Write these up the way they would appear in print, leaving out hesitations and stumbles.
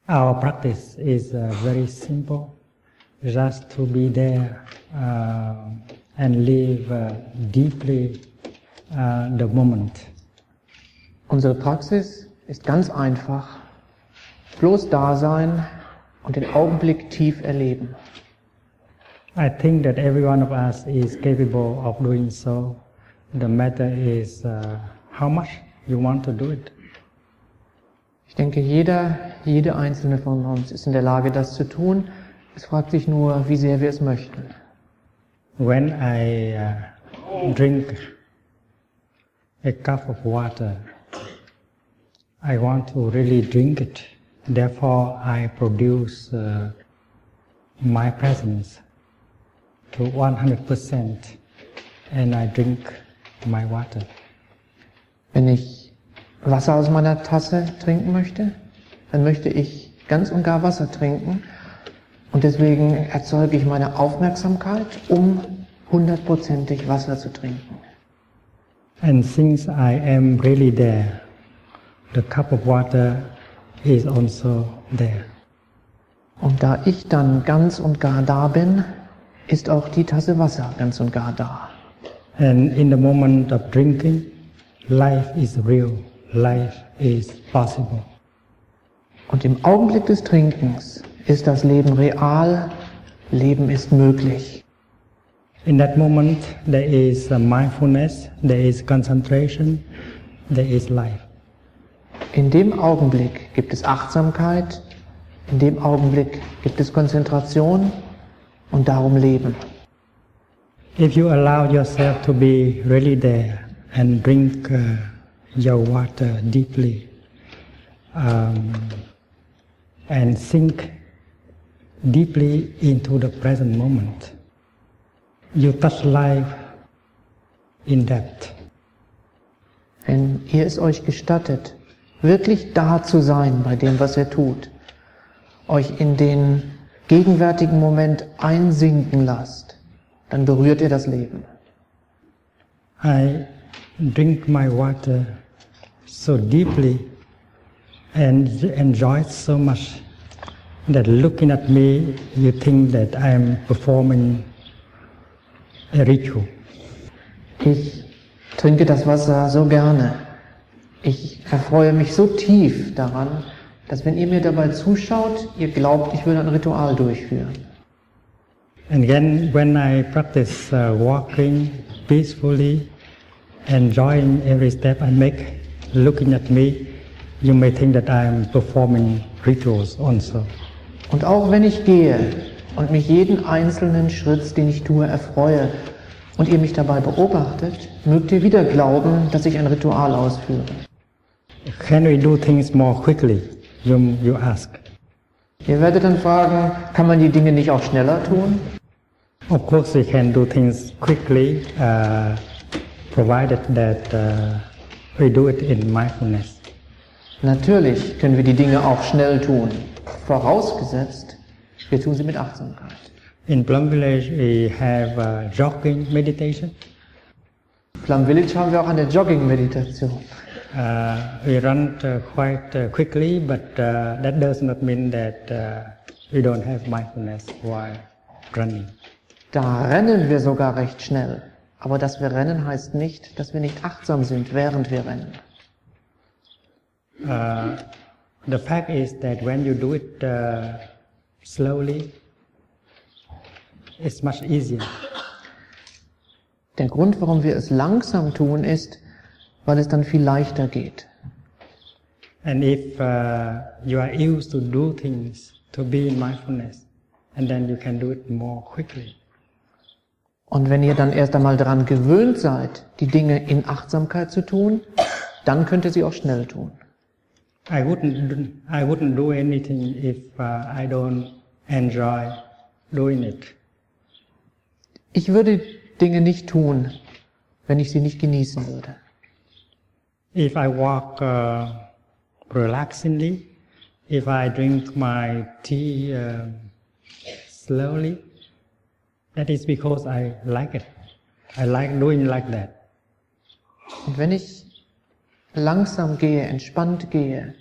Our practice is very simple, just to be there and live deeply the moment. Unsere Praxis ist ganz einfach, bloß da sein und den Augenblick tief erleben. I think that every one of us is capable of doing so. The matter is how much you want to do it. Ich denke, jede einzelne von uns ist in der Lage, das zu tun. Es fragt sich nur, wie sehr wir es möchten. When I drink a cup of water, I want to really drink it. Therefore, I produce my presence to 100% and I drink my water. Wenn ich Wasser aus meiner Tasse trinken möchte, dann möchte ich ganz und gar Wasser trinken und deswegen erzeuge ich meine Aufmerksamkeit, um 100%ig Wasser zu trinken. And since I am really there, the cup of water is also there. Und da ich dann ganz und gar da bin, ist auch die Tasse Wasser ganz und gar da. And in the moment of drinking, life is real, life is possible. Und im Augenblick des Trinkens ist das Leben real, Leben ist möglich. In that moment, there is mindfulness, there is concentration, there is life. In dem Augenblick gibt es Achtsamkeit, in dem Augenblick gibt es Konzentration und darum Leben. If you allow yourself to be really there and drink your water deeply and sink deeply into the present moment, you touch life in depth. Wenn ihr es euch gestattet, wirklich da zu sein bei dem, was ihr tut, euch in den gegenwärtigen Moment einsinken lasst, dann berührt ihr das Leben. I drink my water so deeply and enjoy it so much that looking at me, you think that I am performing a ritual. Ich trinke das Wasser so gerne. Ich erfreue mich so tief daran, dass wenn ihr mir dabei zuschaut, ihr glaubt, ich würde ein Ritual durchführen. And then when I practice walking peacefully, enjoying every step I make, looking at me, you may think that I am performing rituals also. Und auch wenn ich gehe und mich jeden einzelnen Schritt, den ich tue, erfreue und ihr mich dabei beobachtet, mögt ihr wieder glauben, dass ich ein Ritual ausführe. Can we do things more quickly? You ask. Ihr werdet dann fragen, kann man die Dinge nicht auch schneller tun? Of course we can do things quickly, provided that we do it in mindfulness. Natürlich können wir die Dinge auch schnell tun, vorausgesetzt, wir tun sie mit Achtsamkeit. In Plum Village we have jogging meditation. Plum Village haben wir auch eine Jogging-Meditation. We run quite quickly, but that does not mean that we don't have mindfulness while running. Da rennen wir sogar recht schnell. Aber dass wir rennen, heißt nicht, dass wir nicht achtsam sind, während wir rennen. The fact is that when you do it slowly, it's much easier. Der Grund, warum wir es langsam tun, ist, weil es dann viel leichter geht. And if you are used to do things, to be in mindfulness, and then you can do it more quickly. Und wenn ihr dann erst einmal daran gewöhnt seid, die Dinge in Achtsamkeit zu tun, dann könnt ihr sie auch schnell tun. I wouldn't do anything if I don't enjoy doing it. Ich würde Dinge nicht tun, wenn ich sie nicht genießen würde. If I walk relaxingly, if I drink my tea slowly, that is because I like it. I like doing like that. Und wenn ich langsam gehe, entspannt gehe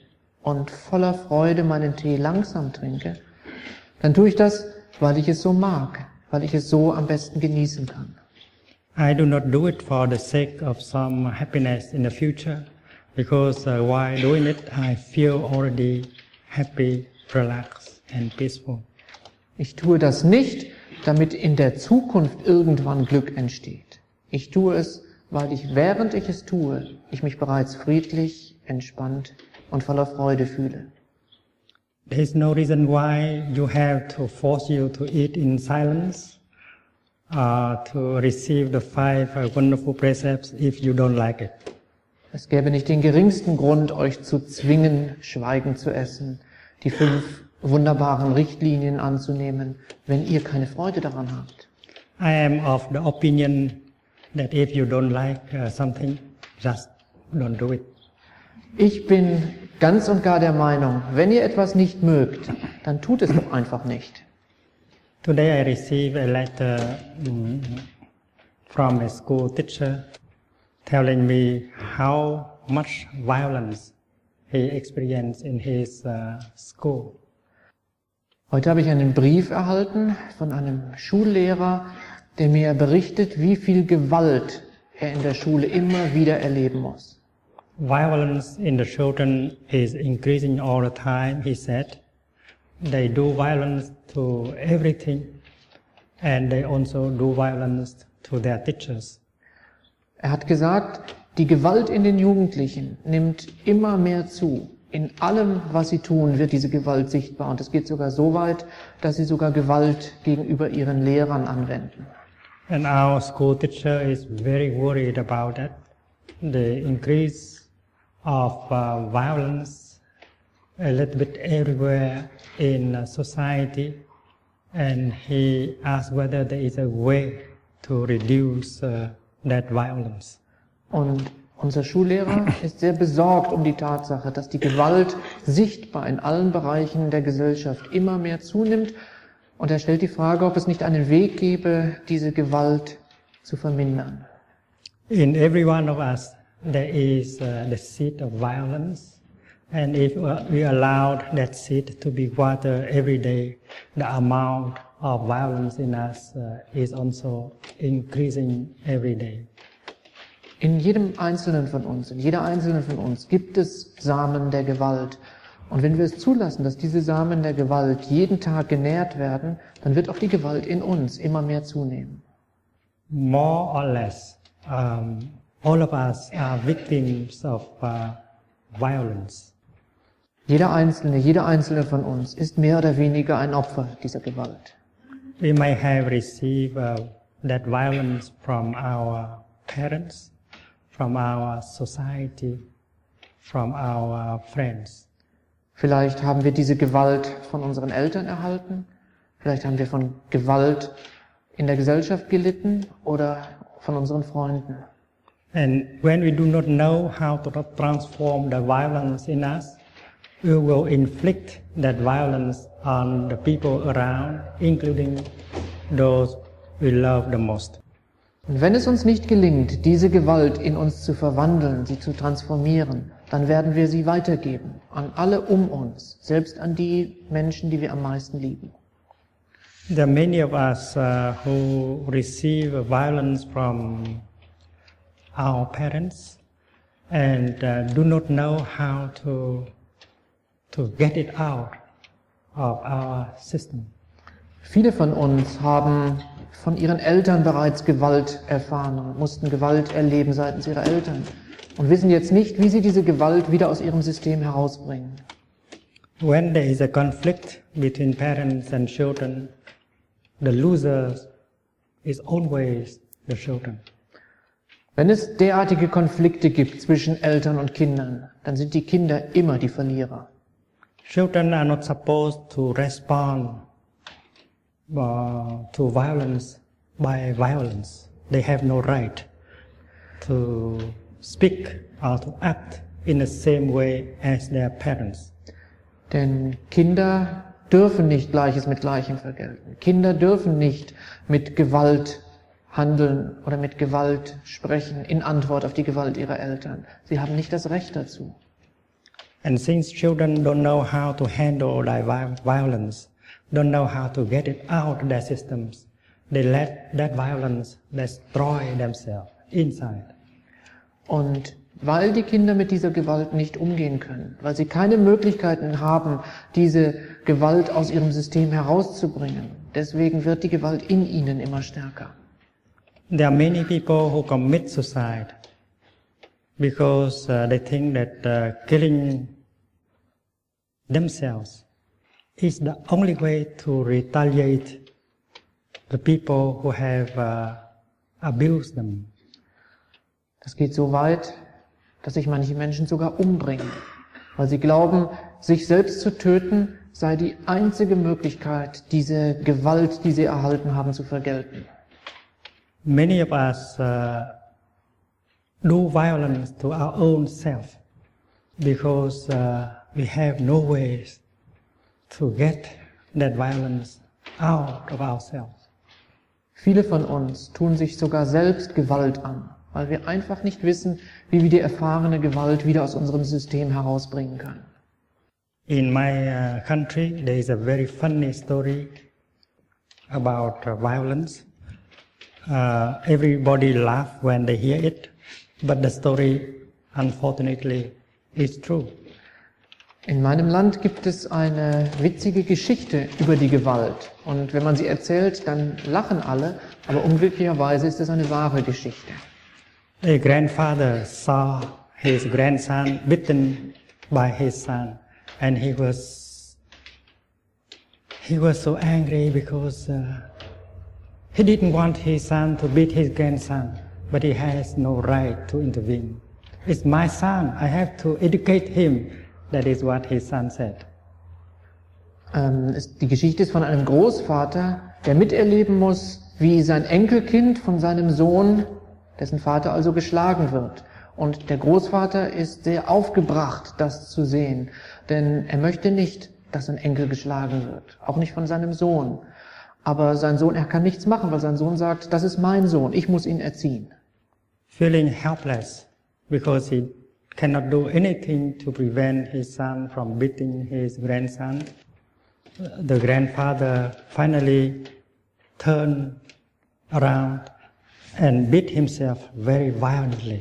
und voller Freude meinen Tee langsam trinke, dann tue ich das, weil ich es so mag, weil ich es so am besten genießen kann. I do not do it for the sake of some happiness in the future, because while doing it, I feel already happy, relaxed and peaceful. Ich tue das nicht, damit in der Zukunft irgendwann Glück entsteht. Ich tue es, weil während ich es tue, ich mich bereits friedlich, entspannt und voller Freude fühle. There is no reason why you have to force you to eat in silence, to receive the 5 wonderful precepts if you don't like it. Es gäbe nicht den geringsten Grund, euch zu zwingen, schweigend zu essen, die 5 wunderbaren Richtlinien anzunehmen, wenn ihr keine Freude daran habt. I am of the opinion that if you don't like something, just don't do it. Ich bin ganz und gar der Meinung, wenn ihr etwas nicht mögt, dann tut es doch einfach nicht. Today I received a letter from a school teacher telling me how much violence he experienced in his school. Heute habe ich einen Brief erhalten von einem Schullehrer, der mir berichtet, wie viel Gewalt er in der Schule immer wieder erleben muss. Violence in the children is increasing all the time, he said. They do violence to everything, and they also do violence to their teachers. Er hat gesagt, die Gewalt in den Jugendlichen nimmt immer mehr zu. In allem, was sie tun, wird diese Gewalt sichtbar. Und es geht sogar so weit, dass sie sogar Gewalt gegenüber ihren Lehrern anwenden. And our school teacher is very worried about that. The increase of violence a little bit everywhere in society, and he asked whether there is a way to reduce that violence. Und unser Schullehrer ist sehr besorgt um die Tatsache, dass die Gewalt sichtbar in allen Bereichen der Gesellschaft immer mehr zunimmt. Und er stellt die Frage, ob es nicht einen Weg gäbe, diese Gewalt zu vermindern. In every one of us there is the seed of violence, and if we allowed that seed to be watered every day, the amount of violence in us is also increasing every day. In jedem Einzelnen von uns, in jeder Einzelnen von uns gibt es Samen der Gewalt. Und wenn wir es zulassen, dass diese Samen der Gewalt jeden Tag genährt werden, dann wird auch die Gewalt in uns immer mehr zunehmen. More or less, all of us are victims of violence. Jeder Einzelne von uns ist mehr oder weniger ein Opfer dieser Gewalt. We may have received that violence from our parents, from our society, from our friends. Vielleicht haben wir diese Gewalt von unseren Eltern erhalten, vielleicht haben wir von Gewalt in der Gesellschaft gelitten oder von unseren Freunden. And when we do not know how to transform the violence in us, we will inflict that violence on the people around, including those we love the most. Und wenn es uns nicht gelingt, diese Gewalt in uns zu verwandeln, sie zu transformieren, dann werden wir sie weitergeben an alle um uns, selbst an die Menschen, die wir am meisten lieben. There are many of us who receive violence from our parents and do not know how to get it out of our system. Viele von uns haben von ihren Eltern bereits Gewalt erfahren, mussten Gewalt erleben seitens ihrer Eltern und wissen jetzt nicht, wie sie diese Gewalt wieder aus ihrem System herausbringen. When there is a conflict between parents and children, the loser is always the children. Wenn es derartige Konflikte gibt zwischen Eltern und Kindern, dann sind die Kinder immer die Verlierer. Children are not supposed to respond to violence by violence. They have no right to speak or to act in the same way as their parents. Denn Kinder dürfen nicht Gleiches mit Gleichem vergelten. Kinder dürfen nicht mit Gewalt handeln oder mit Gewalt sprechen in Antwort auf die Gewalt ihrer Eltern. Sie haben nicht das Recht dazu. And since children don't know how to handle violence, don't know how to get it out of their systems, they let that violence destroy themselves inside. Und weil die Kinder mit dieser Gewalt nicht umgehen können, weil sie keine Möglichkeiten haben, diese Gewalt aus ihrem System herauszubringen, deswegen wird die Gewalt in ihnen immer stärker. There are many people who commit suicide because they think that killing themselves is the only way to retaliate the people who have abused them. Das geht so weit, dass sich manche Menschen sogar umbringen, weil sie glauben, sich selbst zu töten sei die einzige Möglichkeit, diese Gewalt, die sie erhalten haben, zu vergelten. Many of us do violence to our own self because we have no ways to get that violence out of ourselves. Viele von uns tun sich sogar selbst Gewalt an, weil wir einfach nicht wissen, wie wir die erfahrene Gewalt wieder aus unserem System herausbringen können. In my country, there is a very funny story about violence. Everybody laughs when they hear it, but the story, unfortunately, is true. In meinem Land gibt es eine witzige Geschichte über die Gewalt. Und wenn man sie erzählt, dann lachen alle, aber unglücklicherweise ist es eine wahre Geschichte. A grandfather saw his grandson bitten by his son, and he was so angry because he didn't want his son to beat his grandson, but he has no right to intervene. It's my son, I have to educate him. That is what his son said. Die Geschichte ist von einem Großvater, der miterleben muss, wie sein Enkelkind von seinem Sohn, dessen Vater also geschlagen wird. Und der Großvater ist sehr aufgebracht, das zu sehen, denn er möchte nicht, dass sein Enkel geschlagen wird, auch nicht von seinem Sohn. Aber sein Sohn, er kann nichts machen, weil sein Sohn sagt, das ist mein Sohn, ich muss ihn erziehen. Feeling helpless because he cannot do anything to prevent his son from beating his grandson, the grandfather finally turned around and beat himself very violently.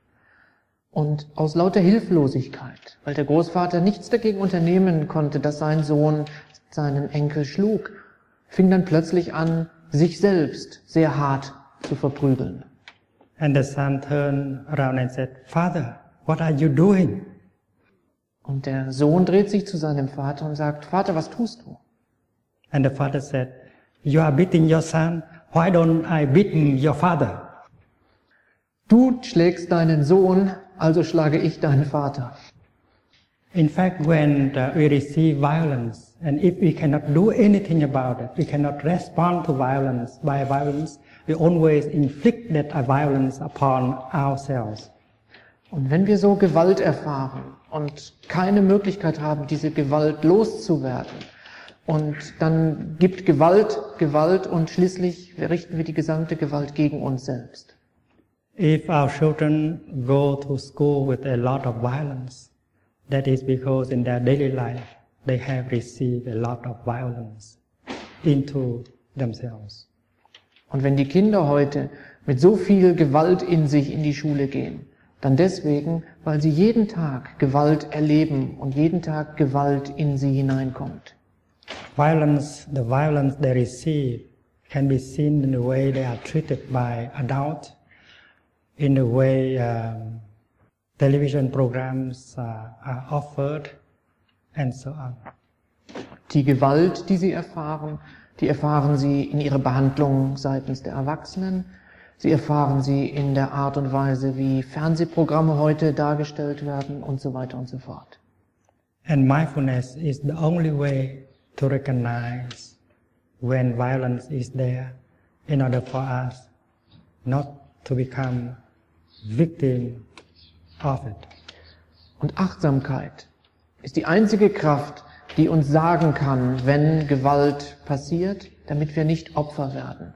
Und aus lauter Hilflosigkeit, weil der Großvater nichts dagegen unternehmen konnte, dass sein Sohn seinen Enkel schlug, fing dann plötzlich an, sich selbst sehr hart zu verprügeln. And the son turned around and said, "Father, what are you doing?" Und der Sohn dreht sich zu seinem Vater und sagt, Vater, was tust du? And the father said, "You are beating your son. Why don't I beat your father?" Du schlägst deinen Sohn, also schlage ich deinen Vater. In fact, when we receive violence, and if we cannot do anything about it, we cannot respond to violence. By violence, we always inflict that violence upon ourselves. Und wenn wir so Gewalt erfahren und keine Möglichkeit haben, diese Gewalt loszuwerden, und dann gibt Gewalt Gewalt und schließlich richten wir die gesamte Gewalt gegen uns selbst. If our children go to school with a lot of violence, that is because in their daily life they have received a lot of violence into themselves. Und wenn die Kinder heute mit so viel Gewalt in sich in die Schule gehen, dann deswegen, weil sie jeden Tag Gewalt erleben und jeden Tag Gewalt in sie hineinkommt. The violence they receive can be seen in the way they are treated by adults, in the way television programs are offered, and so on. Die Gewalt, die sie erfahren sie in ihrer Behandlung seitens der Erwachsenen. Sie erfahren sie in der Art und Weise, wie Fernsehprogramme heute dargestellt werden und so weiter und so fort. And mindfulness is the only way to recognize when violence is there in order for us not to become victim of it. Und Achtsamkeit ist die einzige Kraft, die uns sagen kann, wenn Gewalt passiert, damit wir nicht Opfer werden.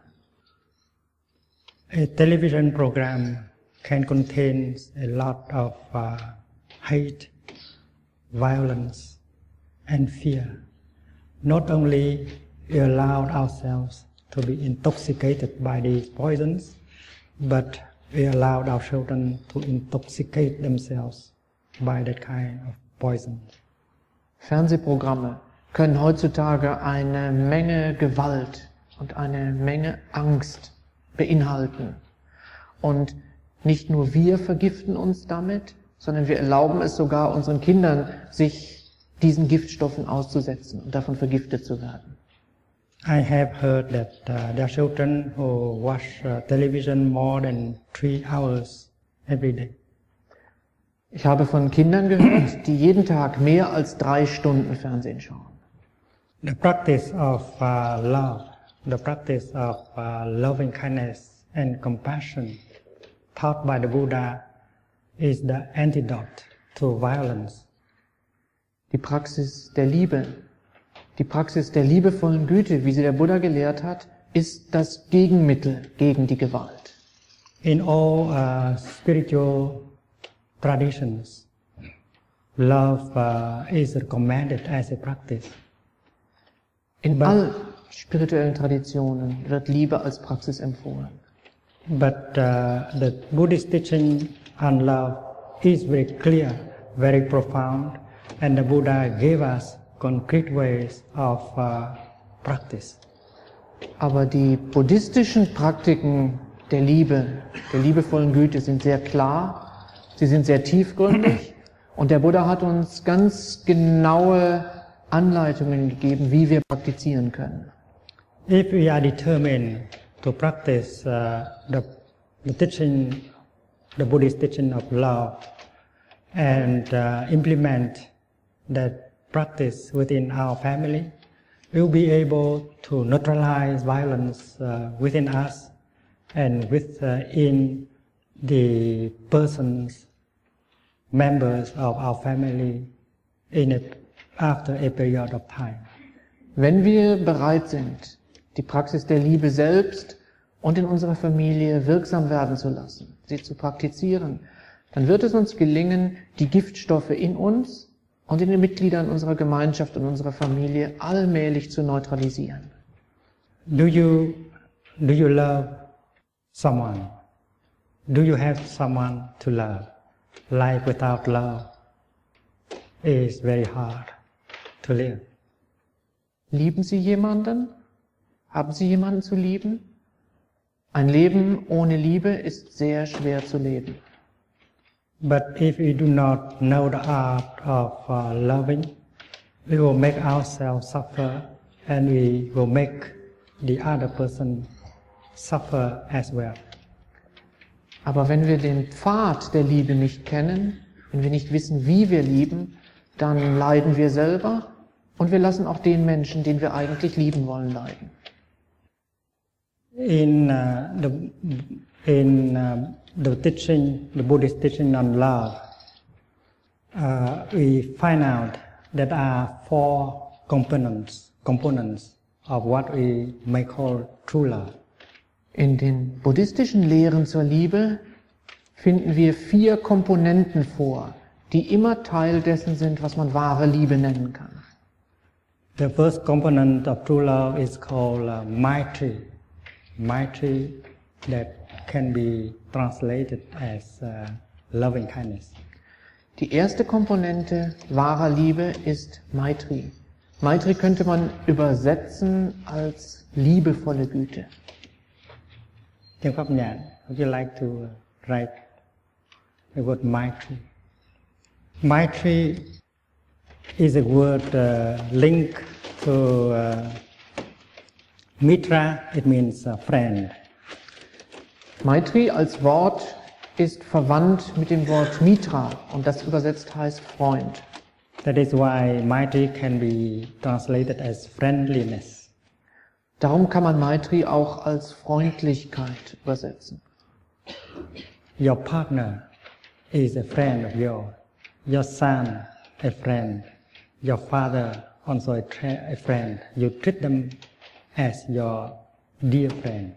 A television program can contain a lot of hate, violence, and fear. Not only we allowed ourselves to be intoxicated by these poisons, but we allowed our children to intoxicate themselves by that kind of poison. Fernsehprogramme können heutzutage eine Menge Gewalt und eine Menge Angst beinhalten. Und nicht nur wir vergiften uns damit, sondern wir erlauben es sogar unseren Kindern, sich diesen Giftstoffen auszusetzen und davon vergiftet zu werden. I have heard that there are children who watch television more than 3 hours every day. Ich habe von Kindern gehört, die jeden Tag mehr als 3 Stunden Fernsehen schauen. The practice of love, the practice of loving kindness and compassion taught by the Buddha is the antidote to violence. Die Praxis der Liebe, die Praxis der liebevollen Güte, wie sie der Buddha gelehrt hat, ist das Gegenmittel gegen die Gewalt. In all spiritual traditions, love is recommended as a practice. In all spirituellen Traditionen wird Liebe als Praxis empfohlen. But the Buddhist teaching on love is very clear, very profound, and the Buddha gave us concrete ways of practice. Aber die buddhistischen Praktiken der Liebe, der liebevollen Güte sind sehr klar, sie sind sehr tiefgründig und der Buddha hat uns ganz genaue Anleitungen gegeben, wie wir praktizieren können. If we are determined to practice the teaching, the Buddhist teaching of love, and implement that practice within our family, we'll be able to neutralize violence within us and within the persons, members of our family after a period of time. Wenn wir bereit sind, die Praxis der Liebe selbst und in unserer Familie wirksam werden zu lassen, sie zu praktizieren, dann wird es uns gelingen, die Giftstoffe in uns und in den Mitgliedern unserer Gemeinschaft und unserer Familie allmählich zu neutralisieren. Do you love someone? Do you have someone to love? Life without love is very hard to live. Lieben Sie jemanden? Haben Sie jemanden zu lieben? Ein Leben ohne Liebe ist sehr schwer zu leben. But if we do not know the art of loving, we will make ourselves suffer and we will make the other person suffer as well. Aber wenn wir den Pfad der Liebe nicht kennen, wenn wir nicht wissen, wie wir lieben, dann leiden wir selber und wir lassen auch den Menschen, den wir eigentlich lieben wollen, leiden. In the teaching, the Buddhist teaching on love, we find out that there are 4 components of what we may call true love. In den buddhistischen Lehren zur Liebe finden wir 4 Komponenten vor, die immer Teil dessen sind, was man wahre Liebe nennen kann. The first component of true love is called Maitri. Maitri that can be translated as loving kindness. Die erste Komponente wahrer Liebe ist Maitri. Maitri könnte man übersetzen als liebevolle Güte. Thiện Pháp Nhàn, would you like to write the word Maitri? Maitri is a word linked to Mitra, it means friend. Maitri als Wort ist verwandt mit dem Wort Mitra und das übersetzt heißt Freund. That is why Maitri can be translated as friendliness. Darum kann man Maitri auch als Freundlichkeit übersetzen. Your partner is a friend of yours. Your son a friend. Your father also a friend. You treat them as your dear friend.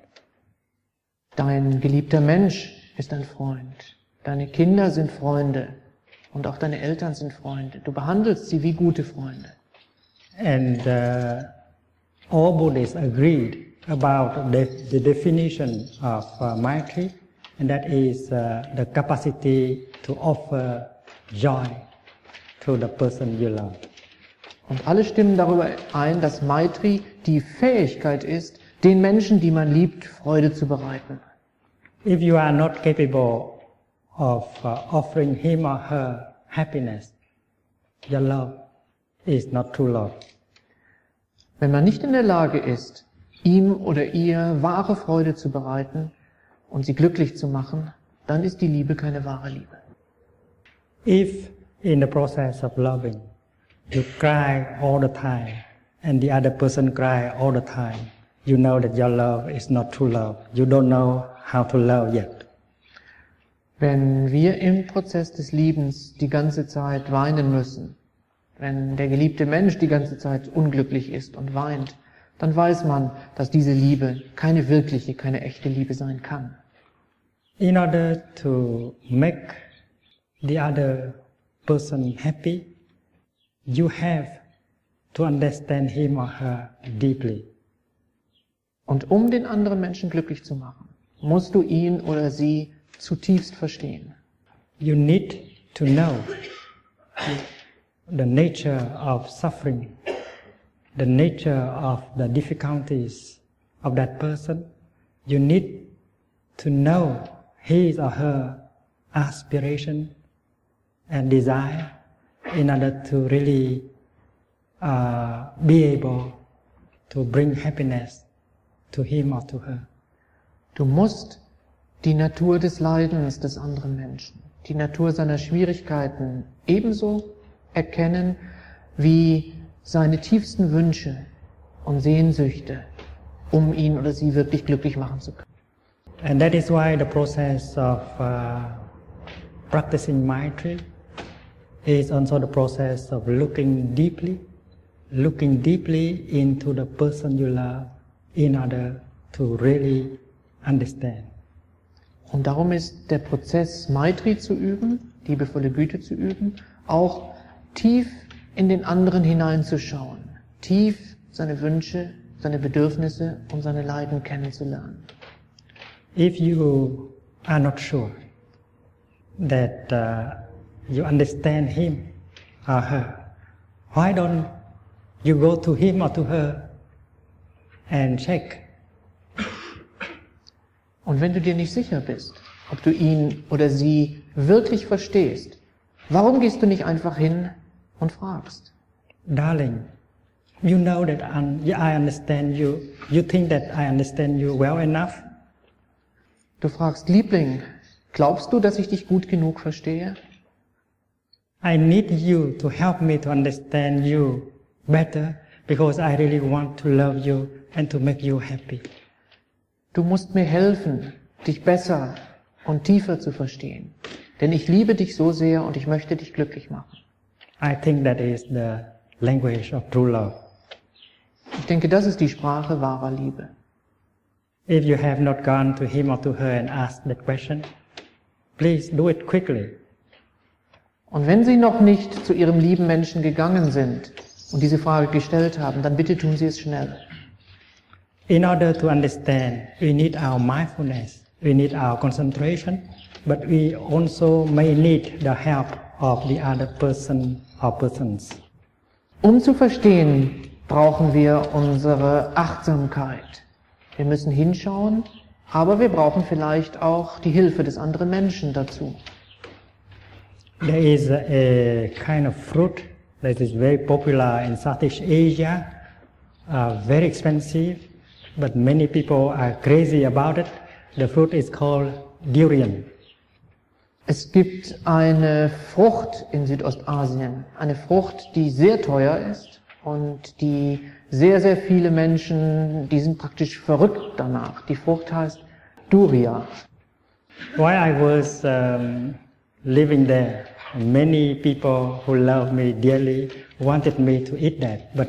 Dein geliebter Mensch ist ein Freund. Deine Kinder sind Freunde. Und auch deine Eltern sind Freunde. Du behandelst sie wie gute Freunde. And all Buddhists agreed about the definition of Maitri, and that is the capacity to offer joy to the person you love. Und alle stimmen darüber ein, dass Maitri die Fähigkeit ist, den Menschen, die man liebt, Freude zu bereiten. If you are not capable of offering him or her happiness, your love is not true love. Wenn man nicht in der Lage ist, ihm oder ihr wahre Freude zu bereiten und sie glücklich zu machen, dann ist die Liebe keine wahre Liebe. If in the process of loving, you cry all the time, and the other person cry all the time, you know that your love is not true love. You don't know how to love yet. Wenn wir im Prozess des Liebens die ganze Zeit weinen müssen, wenn der geliebte Mensch die ganze Zeit unglücklich ist und weint, dann weiß man, dass diese Liebe keine wirkliche, keine echte Liebe sein kann. In order to make the other person happy, you have to understand him or her deeply. Und um den anderen Menschen glücklich zu machen, musst du ihn oder sie zutiefst verstehen. You need to know the nature of suffering, the nature of the difficulties of that person. You need to know his or her aspiration and desire in order to really be able to bring happiness to him or to her. Du musst die Natur des Leidens des anderen Menschen, die Natur seiner Schwierigkeiten ebenso erkennen wie seine tiefsten Wünsche und Sehnsüchte, um ihn oder sie wirklich glücklich machen zu können. And that is why the process of practicing Maitri is also the process of looking deeply into the person you love in order to really understand. Und darum ist der Prozess, Maitri zu üben, liebevolle Güte zu üben, auch tief in den anderen hineinzuschauen, tief seine Wünsche, seine Bedürfnisse und seine Leiden kennenzulernen. If you are not sure that you understand him or her, why don't you go to him or to her and check? Und wenn du dir nicht sicher bist, ob du ihn oder sie wirklich verstehst, warum gehst du nicht einfach hin und fragst? Darling, you know that I understand you. You think that I understand you well enough? Du fragst, Liebling, glaubst du, dass ich dich gut genug verstehe? I need you to help me to understand you better because I really want to love you and to make you happy. Du musst mir helfen, dich besser und tiefer zu verstehen. Denn ich liebe dich so sehr und ich möchte dich glücklich machen. I think that is the language of true love. Ich denke, das ist die Sprache wahrer Liebe. If you have not gone to him or to her and asked that question, please do it quickly. Und wenn Sie noch nicht zu Ihrem lieben Menschen gegangen sind und diese Frage gestellt haben, dann bitte tun Sie es schnell. In order to understand, we need our mindfulness, we need our concentration, but we also may need the help of the other person or persons. Um zu verstehen, brauchen wir unsere Achtsamkeit. Wir müssen hinschauen, aber wir brauchen vielleicht auch die Hilfe des anderen Menschen dazu. There is a kind of fruit that is very popular in Southeast Asia, very expensive, but many people are crazy about it. The fruit is called durian. Es gibt eine Frucht in Südostasien, eine Frucht, die sehr teuer ist und die sehr, sehr viele Menschen, die sind praktisch verrückt danach. Die Frucht heißt Durian. While I was living there, many people who love me dearly wanted me to eat that, but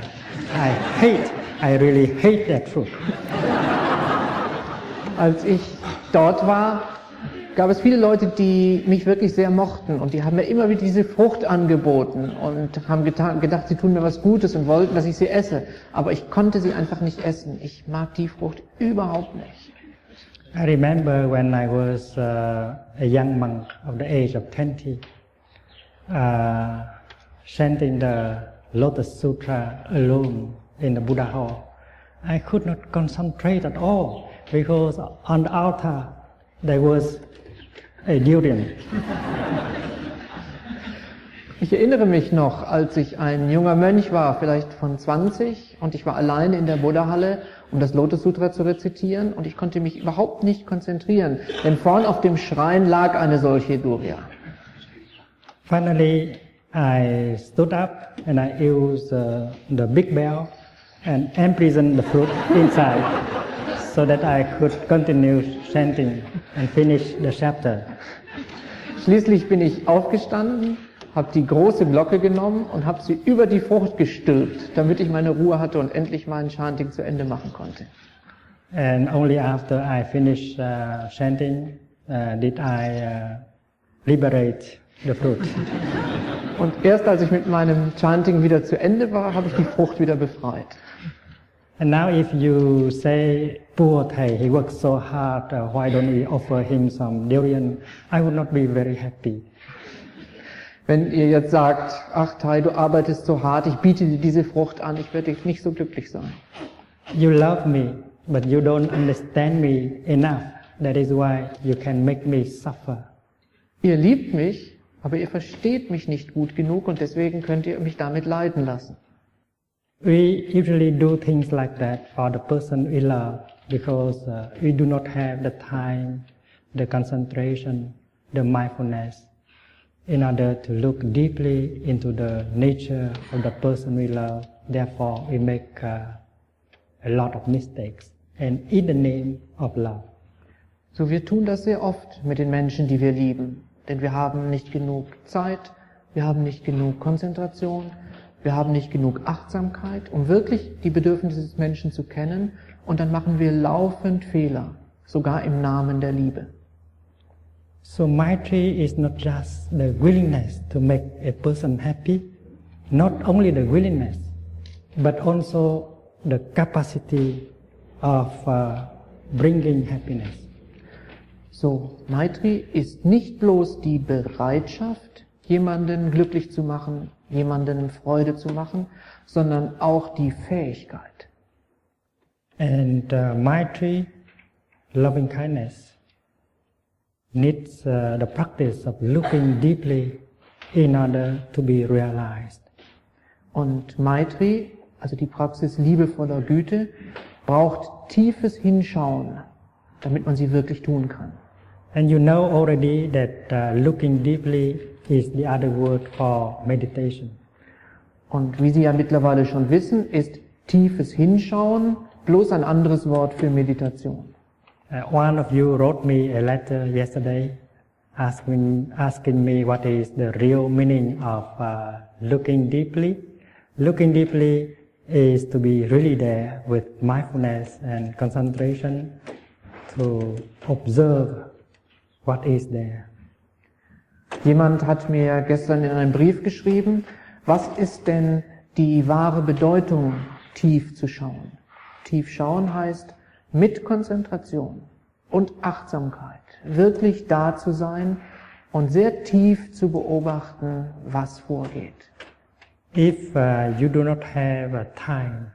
I really hate that fruit. Als ich dort war, gab es viele Leute, die mich wirklich sehr mochten und die haben mir immer wieder diese Frucht angeboten und haben gedacht, sie tun mir was Gutes und wollten, dass ich sie esse. Aber ich konnte sie einfach nicht essen. Ich mag die Frucht überhaupt nicht. I remember when I was a young monk of the age of 20, chanting the Lotus Sutra alone in the Buddha hall. I could not concentrate at all because on the altar there was a durian. Ich erinnere mich noch, als ich ein junger Mönch war, vielleicht von 20, und ich war alleine in der Buddha-Halle, um das Lotus Sutra zu rezitieren, und ich konnte mich überhaupt nicht konzentrieren, denn vorn auf dem Schrein lag eine solche Durian. Finally, I stood up and I used the big bell and imprisoned the fruit inside so that I could continue chanting and finish the chapter. Schließlich bin ich aufgestanden, habe die große Glocke genommen und habe sie über die Frucht gestülpt, damit ich meine Ruhe hatte und endlich mein Chanting zu Ende machen konnte. And only after I finished chanting did I liberate the fruit. Und erst als ich mit meinem Chanting wieder zu Ende war, habe ich die Frucht wieder befreit. And now if you say, poor Thai, he works so hard, why don't we offer him some durian? I would not be very happy. Wenn ihr jetzt sagt, ach Thai, du arbeitest so hart, ich biete dir diese Frucht an, ich werde nicht so glücklich sein. You love me, but you don't understand me enough. That is why you can make me suffer. Ihr liebt mich, aber ihr versteht mich nicht gut genug und deswegen könnt ihr mich damit leiden lassen. We usually do things like that for the person we love because we do not have the time, the concentration, the mindfulness in order to look deeply into the nature of the person we love. Therefore, we make a lot of mistakes and in the name of love. So, wir tun das sehr oft mit den Menschen, die wir lieben, denn wir haben nicht genug Zeit, wir haben nicht genug Konzentration, wir haben nicht genug Achtsamkeit, um wirklich die Bedürfnisse des Menschen zu kennen, und dann machen wir laufend Fehler, sogar im Namen der Liebe. So Maitri is not just the willingness to make a person happy, not only the willingness, but also the capacity of bringing happiness. So, Maitri ist nicht bloß die Bereitschaft, jemanden glücklich zu machen, jemanden Freude zu machen, sondern auch die Fähigkeit. And Maitri, loving kindness, needs the practice of looking deeply in order to be realized. Und Maitri, also die Praxis liebevoller Güte, braucht tiefes Hinschauen, damit man sie wirklich tun kann. And you know already that looking deeply is the other word for meditation. Und wie Sie ja mittlerweile schon wissen, ist tiefes Hinschauen bloß ein anderes Wort für Meditation. One of you wrote me a letter yesterday asking me what is the real meaning of looking deeply. Looking deeply is to be really there with mindfulness and concentration to observe what is there. Jemand hat mir gestern in einem Brief geschrieben, was ist denn die wahre Bedeutung, tief zu schauen? Tief schauen heißt, mit Konzentration und Achtsamkeit wirklich da zu sein und sehr tief zu beobachten, was vorgeht. If you do not have a time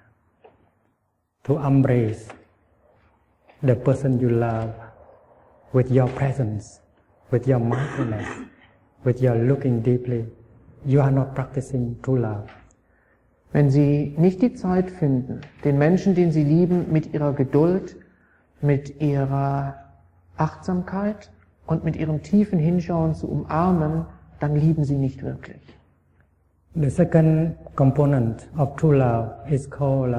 to embrace the person you love with your presence, with your mindfulness, with your looking deeply, you are not practicing true love. Wenn Sie nicht die Zeit finden, den Menschen, den Sie lieben, mit Ihrer Geduld, mit Ihrer Achtsamkeit und mit Ihrem tiefen Hinschauen zu umarmen, dann lieben Sie nicht wirklich. The second component of true love is called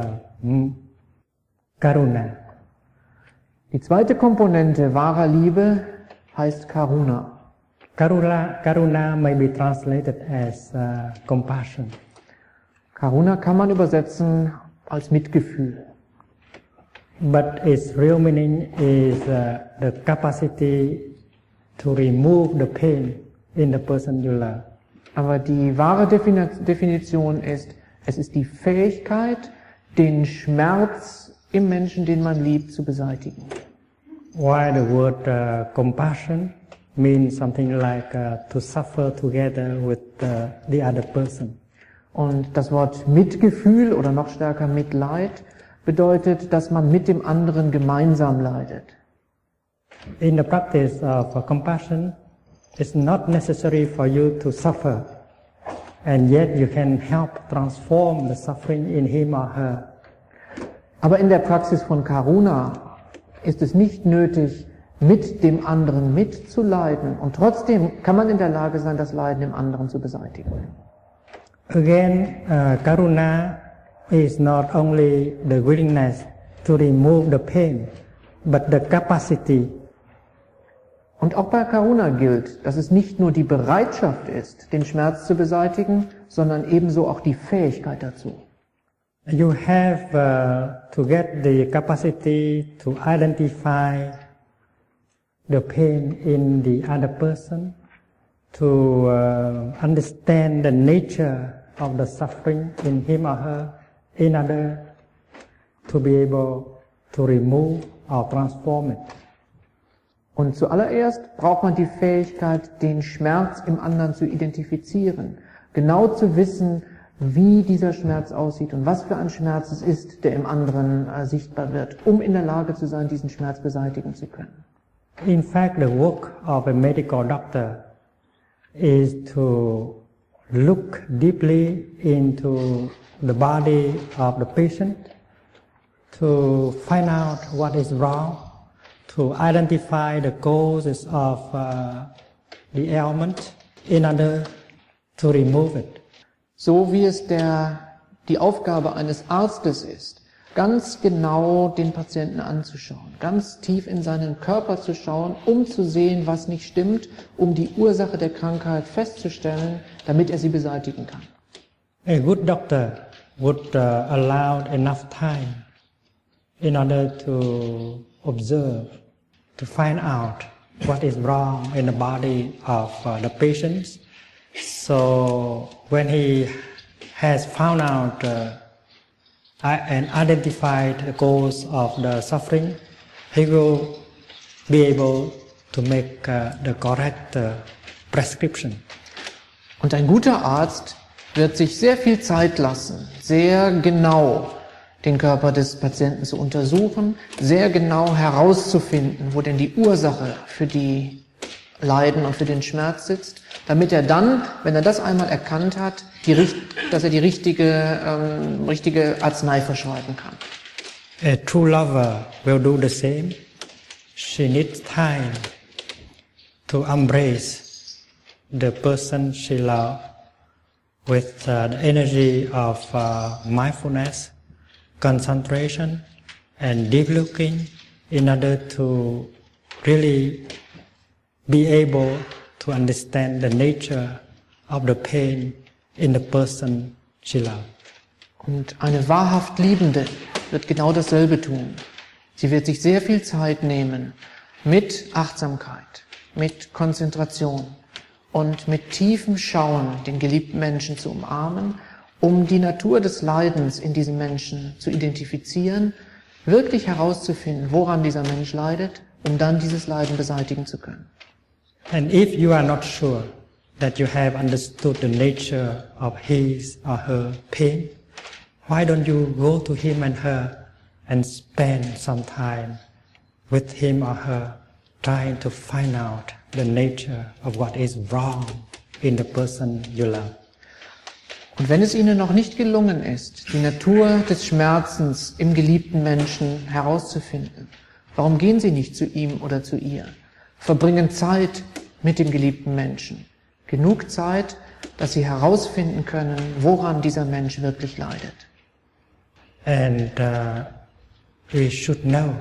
Karuna. Die zweite Komponente wahrer Liebe heißt Karuna. Karuna may be translated as compassion. Karuna kann man übersetzen als Mitgefühl. But its real meaning is the capacity to remove the pain in the person you love. Aber die wahre Definition ist, es ist die Fähigkeit, den Schmerz im Menschen, den man liebt, zu beseitigen. While the word compassion means something like to suffer together with the other person. Und das Wort Mitgefühl oder noch stärker Mitleid bedeutet, dass man mit dem anderen gemeinsam leidet. In the practice of compassion, it's not necessary for you to suffer, and yet you can help transform the suffering in him or her. Aber in der Praxis von Karuna ist es nicht nötig, mit dem anderen mitzuleiden, und trotzdem kann man in der Lage sein, das Leiden im anderen zu beseitigen. Again, Karuna is not only the willingness to remove the pain, but the capacity. Und auch bei Karuna gilt, dass es nicht nur die Bereitschaft ist, den Schmerz zu beseitigen, sondern ebenso auch die Fähigkeit dazu. You have to get the capacity to identify the pain in the other person, to understand the nature of the suffering in him or her, in order to be able to remove or transform it. Und zuallererst braucht man die Fähigkeit, den Schmerz im anderen zu identifizieren, genau zu wissen, wie dieser Schmerz aussieht und was für ein Schmerz es ist, der im anderen sichtbar wird, um in der Lage zu sein, diesen Schmerz beseitigen zu können. In fact, the work of a medical doctor is to look deeply into the body of the patient, to find out what is wrong, to identify the causes of the ailment in order to remove it. So wie es die Aufgabe eines Arztes ist, ganz genau den Patienten anzuschauen, ganz tief in seinen Körper zu schauen, um zu sehen, was nicht stimmt, um die Ursache der Krankheit festzustellen, damit er sie beseitigen kann. A good doctor would allow enough time in order to observe, to find out what is wrong in the body of the patient. So when he has found out and identified the cause of the suffering, he will be able to make the correct prescription. Und ein guter Arzt wird sich sehr viel Zeit lassen, sehr genau den Körper des Patienten zu untersuchen, sehr genau herauszufinden, wo denn die Ursache für die Leiden und für den Schmerz sitzt, damit er dann, wenn er das einmal erkannt hat, dass er die richtige Arznei verschreiben kann. A true lover will do the same. She needs time to embrace the person she loves with the energy of mindfulness, concentration, and deep looking in order to really be able to understand the nature of the pain in the person she loves. Und eine wahrhaft Liebende wird genau dasselbe tun. Sie wird sich sehr viel Zeit nehmen, mit Achtsamkeit, mit Konzentration und mit tiefem Schauen den geliebten Menschen zu umarmen, um die Natur des Leidens in diesem Menschen zu identifizieren, wirklich herauszufinden, woran dieser Mensch leidet, um dann dieses Leiden beseitigen zu können. And if you are not sure that you have understood the nature of his or her pain, why don't you go to him and her and spend some time with him or her, trying to find out the nature of what is wrong in the person you love. Und wenn es Ihnen noch nicht gelungen ist, die Natur des Schmerzens im geliebten Menschen herauszufinden, warum gehen Sie nicht zu ihm oder zu ihr? Verbringen Zeit mit dem geliebten Menschen. Genug Zeit, dass Sie herausfinden können, woran dieser Mensch wirklich leidet. And we should know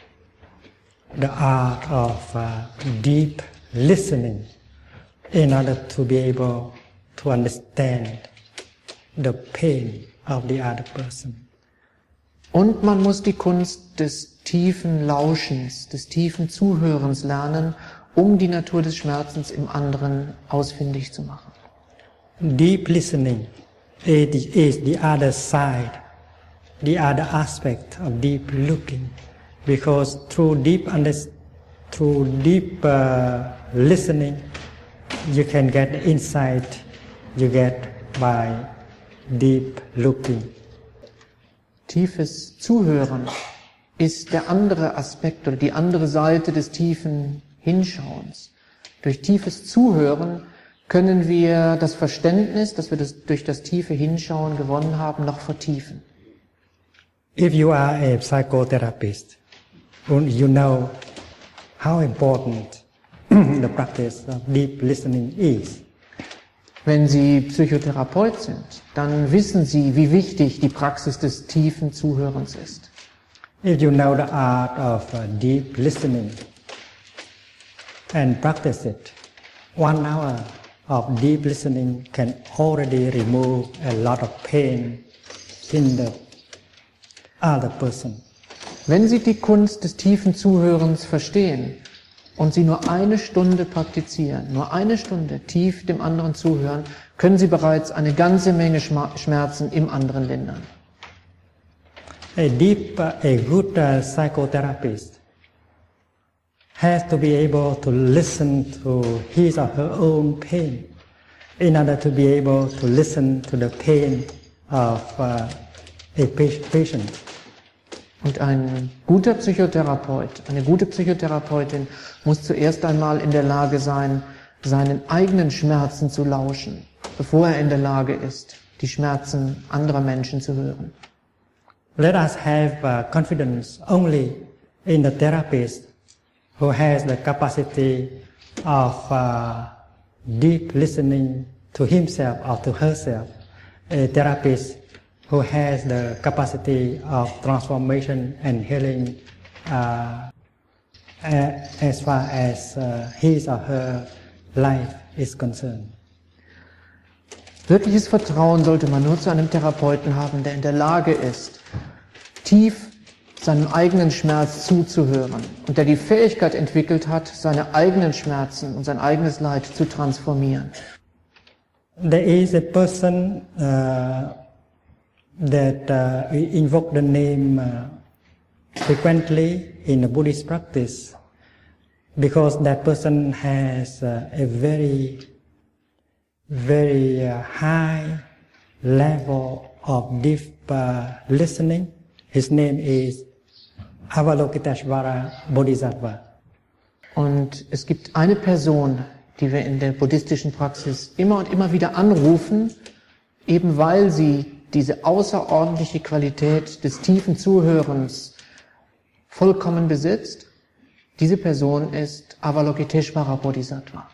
the art of deep listening in order to be able to understand the pain of the other person. Und man muss die Kunst des tiefen Lauschens, des tiefen Zuhörens lernen, um die Natur des Schmerzens im anderen ausfindig zu machen. Deep listening is the other side, the other aspect of deep looking, because through deep listening, you can get the insight you get by deep looking. Tiefes Zuhören ist der andere Aspekt oder die andere Seite des tiefen Hinschauens. Durch tiefes Zuhören können wir das Verständnis, das wir durch das tiefe Hinschauen gewonnen haben, noch vertiefen. If you are a psychotherapist and you know how important the practice of deep listening is, wenn Sie Psychotherapeut sind, dann wissen Sie, wie wichtig die Praxis des tiefen Zuhörens ist. if you know the art of deep listening and practice it, 1 hour of deep listening can already remove a lot of pain in the other person. Wenn Sie die Kunst des tiefen Zuhörens verstehen und Sie nur 1 Stunde praktizieren, nur 1 Stunde tief dem anderen zuhören, können Sie bereits eine ganze Menge Schmerzen im anderen lindern. A good psychotherapist has to be able to listen to his or her own pain in order to be able to listen to the pain of a patient. Und ein guter Psychotherapeut, eine gute Psychotherapeutin muss zuerst einmal in der Lage sein, seinen eigenen Schmerzen zu lauschen, bevor er in der Lage ist, die Schmerzen anderer Menschen zu hören. Let us have confidence only in the therapist who has the capacity of deep listening to himself or to herself. A therapist who has the capacity of transformation and healing as far as his or her life is concerned. Wirkliches Vertrauen sollte man nur zu einem Therapeuten haben, der in der Lage ist, tief seinem eigenen Schmerz zuzuhören und der die Fähigkeit entwickelt hat, seine eigenen Schmerzen und sein eigenes Leid zu transformieren. There is a person that we invoke the name frequently in the Buddhist practice because that person has a very high level of deep listening. His name is Avalokiteshvara Bodhisattva. Und es gibt eine Person, die wir in der buddhistischen Praxis immer und immer wieder anrufen, eben weil sie diese außerordentliche Qualität des tiefen Zuhörens vollkommen besitzt. Diese Person ist Avalokiteshvara Bodhisattva.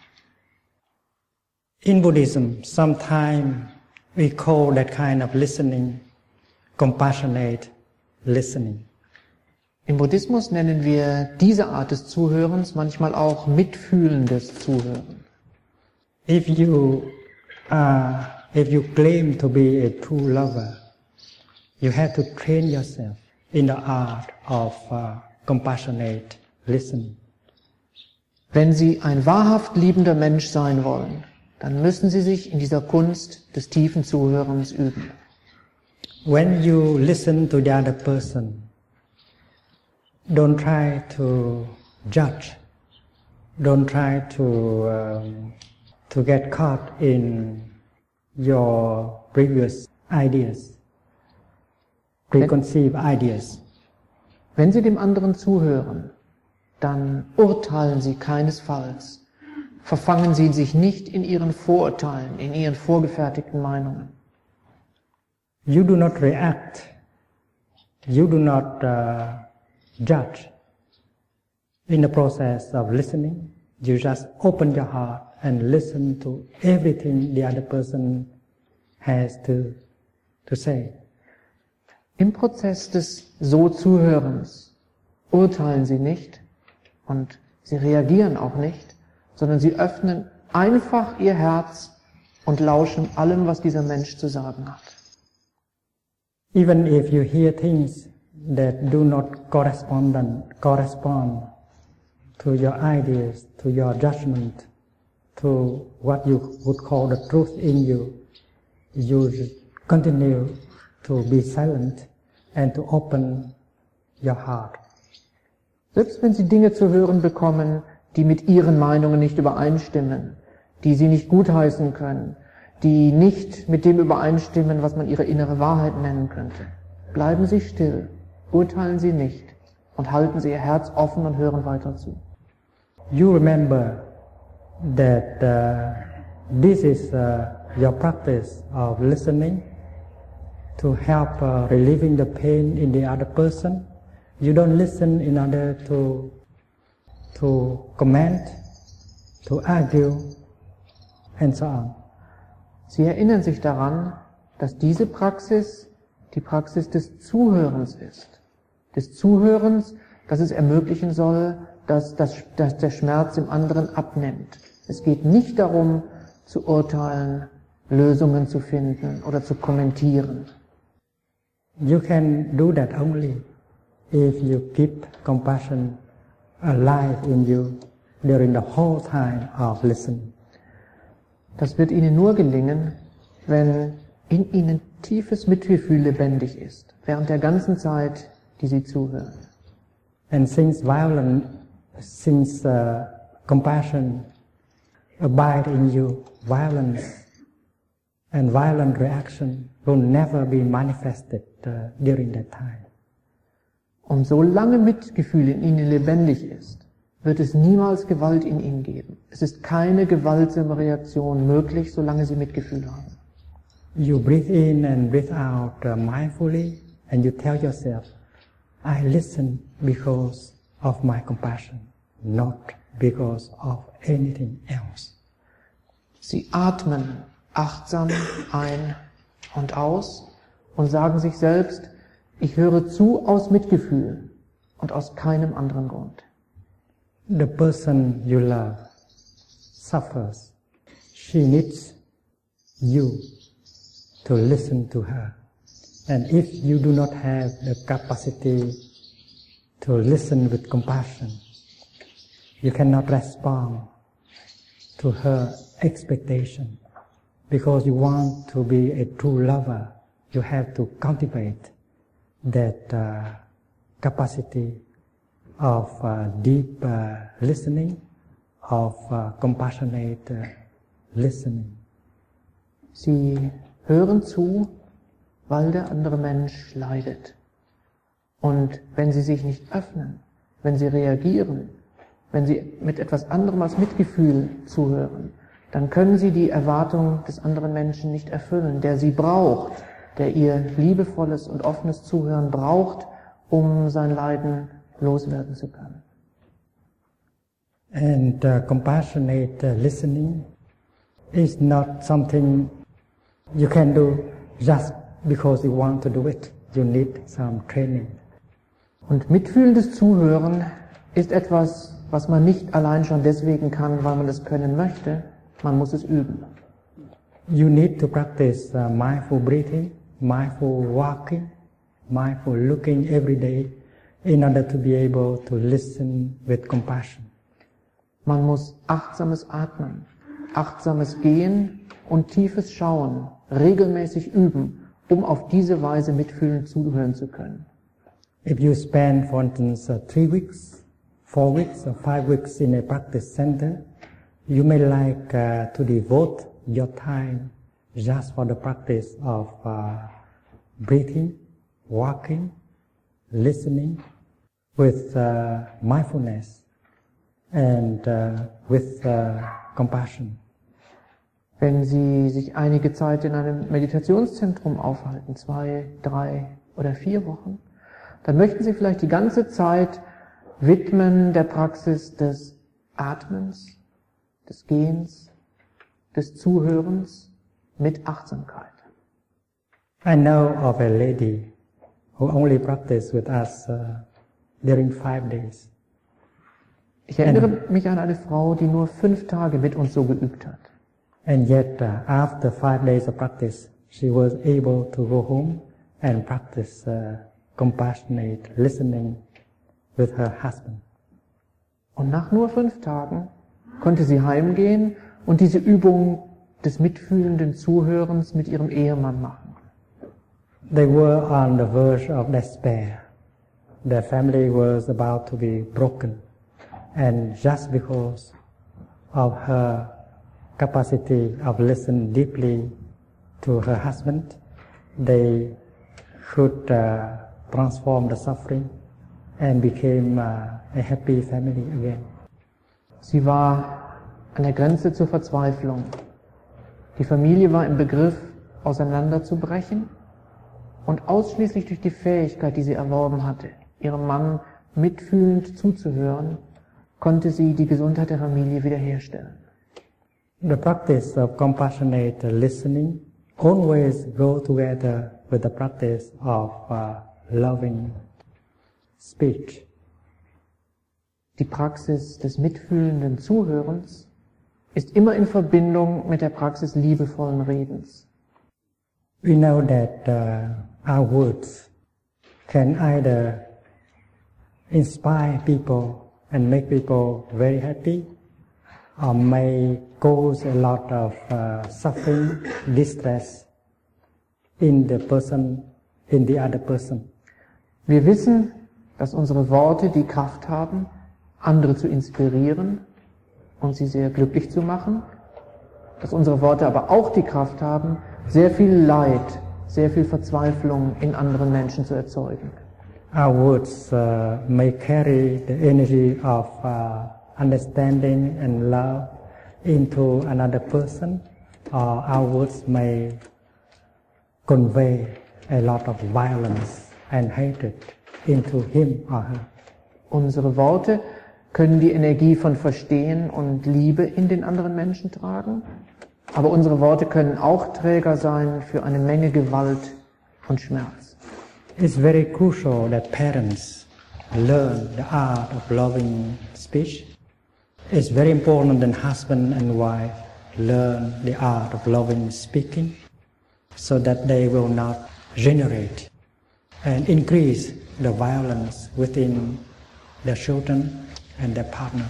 In Buddhism, sometimes we call that kind of listening compassionate listening. Im Buddhismus nennen wir diese Art des Zuhörens manchmal auch mitfühlendes Zuhören. If you claim to be a true lover, you have to train yourself in the art of compassionate listening. Wenn Sie ein wahrhaft liebender Mensch sein wollen, dann müssen Sie sich in dieser Kunst des tiefen Zuhörens üben. When you listen to the other person, don't try to judge. Don't try to get caught in your previous ideas, preconceived ideas. Wenn Sie dem anderen zuhören, dann urteilen Sie keinesfalls. Verfangen Sie sich nicht in Ihren Vorurteilen, in Ihren vorgefertigten Meinungen. You do not react. You do not judge. In the process of listening, you just open your heart and listen to everything the other person has to say. Im Prozess des So-Zuhörens urteilen Sie nicht und Sie reagieren auch nicht, sondern Sie öffnen einfach Ihr Herz und lauschen allem, was dieser Mensch zu sagen hat. Even if you hear things that do not correspond to your ideas, to your judgment, to what you would call the truth in you, you continue to be silent and to open your heart. Selbst wenn Sie Dinge zu hören bekommen, die mit Ihren Meinungen nicht übereinstimmen, die Sie nicht gutheißen können, die nicht mit dem übereinstimmen, was man Ihre innere Wahrheit nennen könnte. Bleiben Sie still, urteilen Sie nicht und halten Sie Ihr Herz offen und hören weiter zu. You remember that this is your practice of listening to help relieving the pain in the other person. You don't listen in order to comment, to argue, and so on. Sie erinnern sich daran, dass diese Praxis die Praxis des Zuhörens ist. Des Zuhörens, das es ermöglichen soll, dass der Schmerz im anderen abnimmt. Es geht nicht darum, zu urteilen, Lösungen zu finden oder zu kommentieren. You can do that only if you keep compassion alive in you during the whole time of listening. Das wird Ihnen nur gelingen, wenn in Ihnen tiefes Mitgefühl lebendig ist, während der ganzen Zeit, die Sie zuhören. And since compassion abide in you, violence and violent reaction will never be manifested during that time. Und solange Mitgefühl in Ihnen lebendig ist, wird es niemals Gewalt in Ihnen geben. Es ist keine gewaltsame Reaktion möglich, solange Sie Mitgefühl haben. You breathe in and breathe out mindfully, and you tell yourself, I listen because of my compassion, not because of anything else. Sie atmen achtsam ein und aus und sagen sich selbst, ich höre zu aus Mitgefühl und aus keinem anderen Grund. The person you love suffers. She needs you to listen to her. And if you do not have the capacity to listen with compassion, you cannot respond to her expectation. Because you want to be a true lover, you have to cultivate that capacity of deep listening, of compassionate listening. Sie hören zu, weil der andere Mensch leidet. Und wenn Sie sich nicht öffnen, wenn Sie reagieren, wenn Sie mit etwas anderem als Mitgefühl zuhören, dann können Sie die Erwartung des anderen Menschen nicht erfüllen, der Sie braucht, der Ihr liebevolles und offenes Zuhören braucht, um sein Leiden loswerden zu können. And compassionate listening is not something you can do just because you want to do it. You need some training. Und mitfühlendes Zuhören ist etwas, was man nicht allein schon deswegen kann, weil man es können möchte. Man muss es üben. You need to practice mindful breathing, mindful walking, mindful looking every day in order to be able to listen with compassion. Man muss achtsames Atmen, achtsames Gehen und tiefes Schauen regelmäßig üben, um auf diese Weise mitfühlend zuhören zu können. If you spend, for instance, 3 weeks, 4 weeks, or 5 weeks in a practice center, you may like to devote your time just for the practice of breathing, walking, listening with mindfulness and with compassion. Wenn Sie sich einige Zeit in einem Meditationszentrum aufhalten, 2, 3 oder 4 Wochen, dann möchten Sie vielleicht die ganze Zeit widmen der Praxis des Atmens, des Gehens, des Zuhörens mit Achtsamkeit. I know of a lady who only practiced with us during 5 days. Ich erinnere mich an eine Frau, die nur 5 Tage mit uns so geübt hat. And yet, after 5 days of practice, she was able to go home and practice compassionate listening with her husband. Und nach nur 5 Tagen konnte sie heimgehen und diese Übung des mitfühlenden Zuhörens mit ihrem Ehemann machen. They were on the verge of despair. Their family was about to be broken. And just because of her capacity of listening deeply to her husband, they could transform the suffering and became a happy family again. Sie war an der Grenze zur Verzweiflung. Die Familie war im Begriff, auseinanderzubrechen, und ausschließlich durch die Fähigkeit, die sie erworben hatte, ihrem Mann mitfühlend zuzuhören, konnte sie die Gesundheit der Familie wiederherstellen. The practice of compassionate listening always go together with the practice of loving speech. Die Praxis des mitfühlenden Zuhörens ist immer in Verbindung mit der Praxis liebevollen Redens. We know that our words can either inspire people and make people very happy, or may cause a lot of suffering, distress in the other person. Wir wissen, dass unsere Worte die Kraft haben, andere zu inspirieren und sie sehr glücklich zu machen, dass unsere Worte aber auch die Kraft haben, sehr viel Leid, sehr viel Verzweiflung in anderen Menschen zu erzeugen. Our words may carry the energy of understanding and love into another person, or our words may convey a lot of violence and hatred into him or her. Unsere Worte können die Energie von Verstehen und Liebe in den anderen Menschen tragen, aber unsere Worte können auch Träger sein für eine Menge Gewalt und Schmerz. It's very crucial that parents learn the art of loving speech. It's very important that husband and wife learn the art of loving speaking, so that they will not generate and increase the violence within their children and their partner.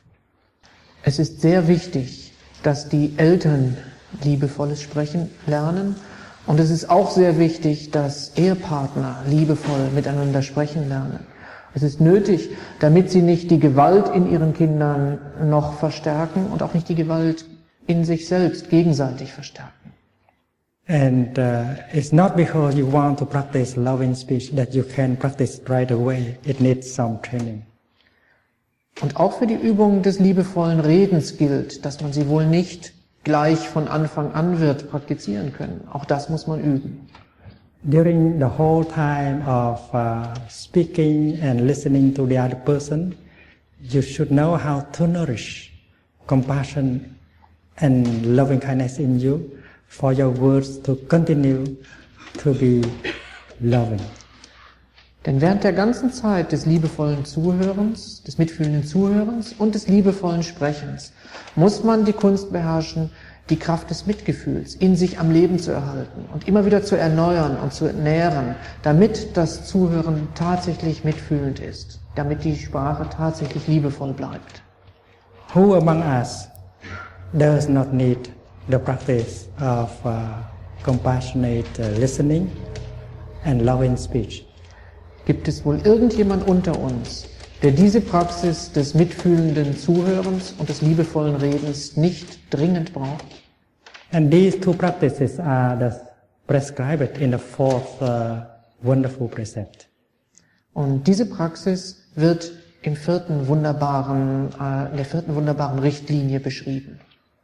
Es ist sehr wichtig, dass die Eltern liebevolles Sprechen lernen, und es ist auch sehr wichtig, dass Ehepartner liebevoll miteinander sprechen lernen. Es ist nötig, damit sie nicht die Gewalt in ihren Kindern noch verstärken und auch nicht die Gewalt in sich selbst gegenseitig verstärken. And it's not because you want to practice loving speech that you can practice right away. It needs some training. Und auch für die Übung des liebevollen Redens gilt, dass man sie wohl nicht gleich von Anfang an wird praktizieren können. Auch das muss man üben. During the whole time of speaking and listening to the other person, you should know how to nourish compassion and loving kindness in you for your words to continue to be loving. Denn während der ganzen Zeit des liebevollen Zuhörens, des mitfühlenden Zuhörens und des liebevollen Sprechens muss man die Kunst beherrschen, die Kraft des Mitgefühls in sich am Leben zu erhalten und immer wieder zu erneuern und zu nähren, damit das Zuhören tatsächlich mitfühlend ist, damit die Sprache tatsächlich liebevoll bleibt. Who among us does not need the practice of compassionate listening and loving speech? Gibt es wohl irgendjemand unter uns, der diese Praxis des mitfühlenden Zuhörens und des liebevollen Redens nicht dringend braucht? And these two practices are prescribed in the fourth wonderful precept. Und diese Praxis wird in der vierten wunderbaren Richtlinie beschrieben.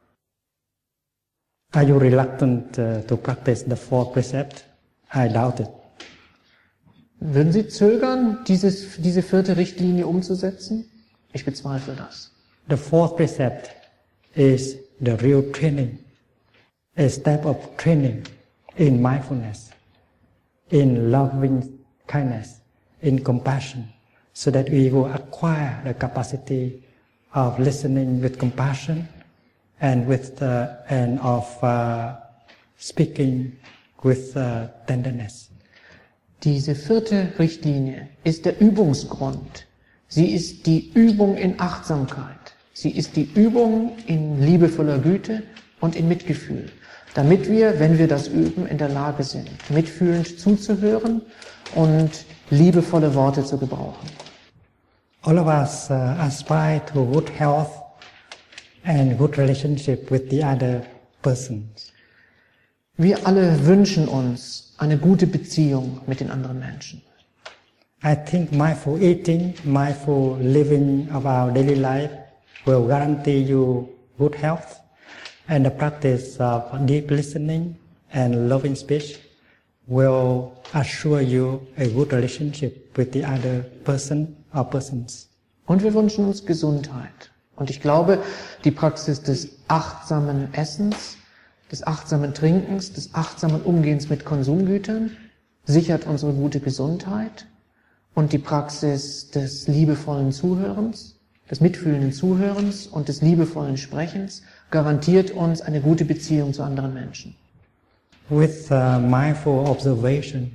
Are you reluctant to practice the fourth precept? I doubt it. Würden Sie zögern, diese vierte Richtlinie umzusetzen? Ich bezweifle das. The fourth precept is the real training, a step of training in mindfulness, in loving kindness, in compassion, so that we will acquire the capacity of listening with compassion and of speaking with tenderness. Diese vierte Richtlinie ist der Übungsgrund Sie ist die Übung in Achtsamkeit. Sie ist die Übung in liebevoller Güte und in Mitgefühl, damit wir, wenn wir das üben, in der Lage sind, mitfühlend zuzuhören und liebevolle Worte zu gebrauchen. All of us aspire to good health and good relationship with the other persons. Wir alle wünschen uns eine gute Beziehung mit den anderen Menschen. I think mindful eating, mindful living of our daily life will guarantee you good health, and the practice of deep listening and loving speech will assure you a good relationship with the other person or persons. Und wir wünschen uns Gesundheit. Und ich glaube, die Praxis des achtsamen Essens, des achtsamen Trinkens, des achtsamen Umgehens mit Konsumgütern sichert unsere gute Gesundheit. Und die Praxis des liebevollen Zuhörens, des mitfühlenden Zuhörens und des liebevollen Sprechens garantiert uns eine gute Beziehung zu anderen Menschen. With mindful observation,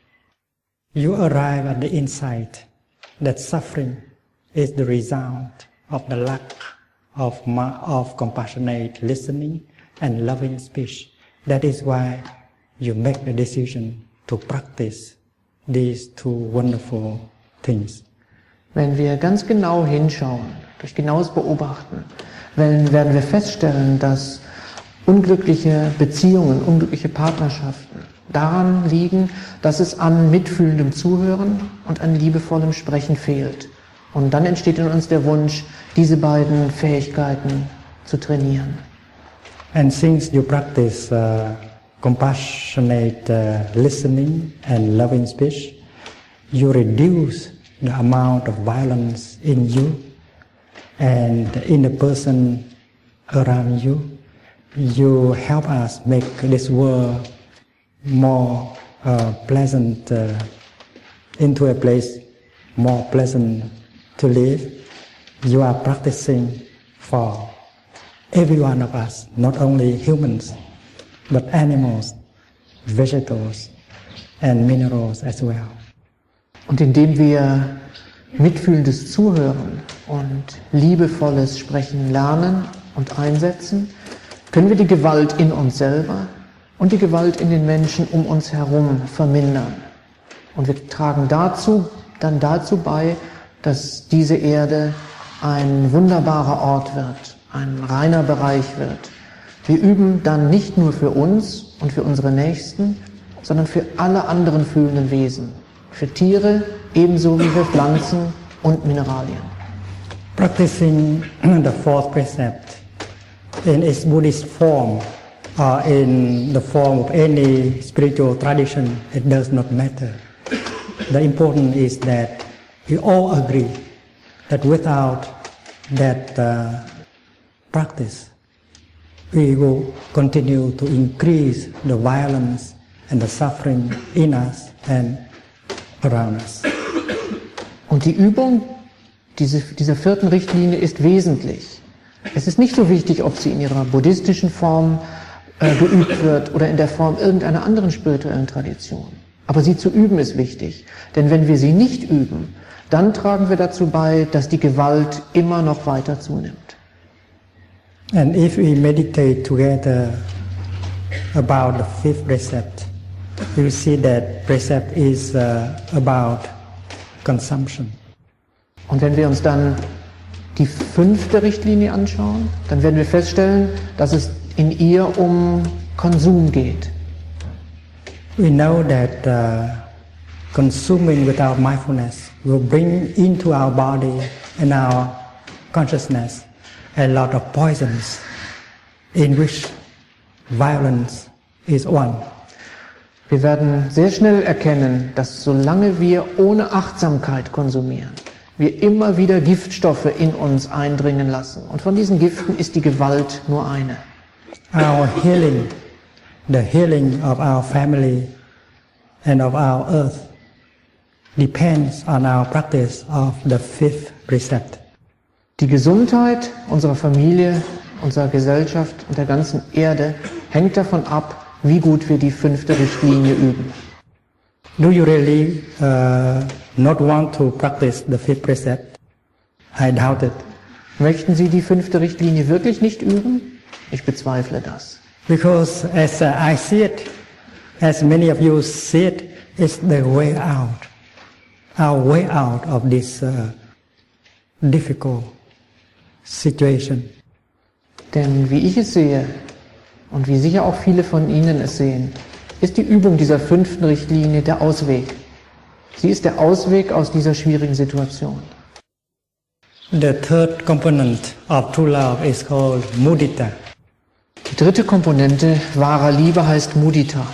you arrive at the insight that suffering is the result of the lack of compassionate listening and loving speech. That is why you make the decision to practice these two wonderful things. Wenn wir ganz genau hinschauen, durch genaues Beobachten, werden wir feststellen, dass unglückliche Beziehungen, unglückliche Partnerschaften daran liegen, dass es an mitfühlendem Zuhören und an liebevollem Sprechen fehlt. Und dann entsteht in uns der Wunsch, diese beiden Fähigkeiten zu trainieren. And since you practice compassionate listening and loving speech, you reduce the amount of violence in you and in the person around you. You help us make this world more pleasant, into a place more pleasant to live. You are practicing for every one of us, not only humans, but animals, vegetables, and minerals as well. Und indem wir mitfühlendes Zuhören und liebevolles Sprechen lernen und einsetzen, können wir die Gewalt in uns selber und die Gewalt in den Menschen um uns herum vermindern. Und wir tragen dann dazu bei, dass diese Erde ein wunderbarer Ort wird, ein reiner Bereich wird. Wir üben dann nicht nur für uns und für unsere Nächsten, sondern für alle anderen fühlenden Wesen, für Tiere ebenso wie für Pflanzen und Mineralien. Practicing the fourth precept in its Buddhist form or in the form of any spiritual tradition, it does not matter. The important is that we all agree that without that practice, we will continue to increase the violence and the suffering in us and around us. Und die Übung dieser vierten Richtlinie ist wesentlich. Es ist nicht so wichtig, ob sie in ihrer buddhistischen Form geübt wird oder in der Form irgendeiner anderen spirituellen Tradition. Aber sie zu üben ist wichtig. Denn wenn wir sie nicht üben, dann tragen wir dazu bei, dass die Gewalt immer noch weiter zunimmt. And if we meditate together about the fifth precept, we will see that precept is about consumption. Und wenn wir uns dann die fünfte Richtlinie anschauen, dann werden wir feststellen, dass es in ihr um Konsum geht. We know that consuming without mindfulness will bring into our body and our consciousness a lot of poisons in which violence is one. Wir werden sehr schnell erkennen, dass solange wir ohne Achtsamkeit konsumieren, wir immer wieder Giftstoffe in uns eindringen lassen. Und von diesen Giften ist die Gewalt nur eine. Our healing, the healing of our family and of our earth depends on our practice of the fifth precept. Die Gesundheit unserer Familie, unserer Gesellschaft und der ganzen Erde hängt davon ab, wie gut wir die fünfte Richtlinie üben. Do you really not want to practice the fifth precept? I doubt it. Möchten Sie die 5. Richtlinie wirklich nicht üben? Ich bezweifle das. Because as I see it, as many of you see it, it's the way out. Our way out of this difficult situation. Denn wie ich es sehe, und wie sicher auch viele von Ihnen es sehen, ist die Übung dieser 5. Richtlinie der Ausweg. Sie ist der Ausweg aus dieser schwierigen Situation. The third component of true love is called mudita. Die 3. Komponente wahrer Liebe heißt Mudita.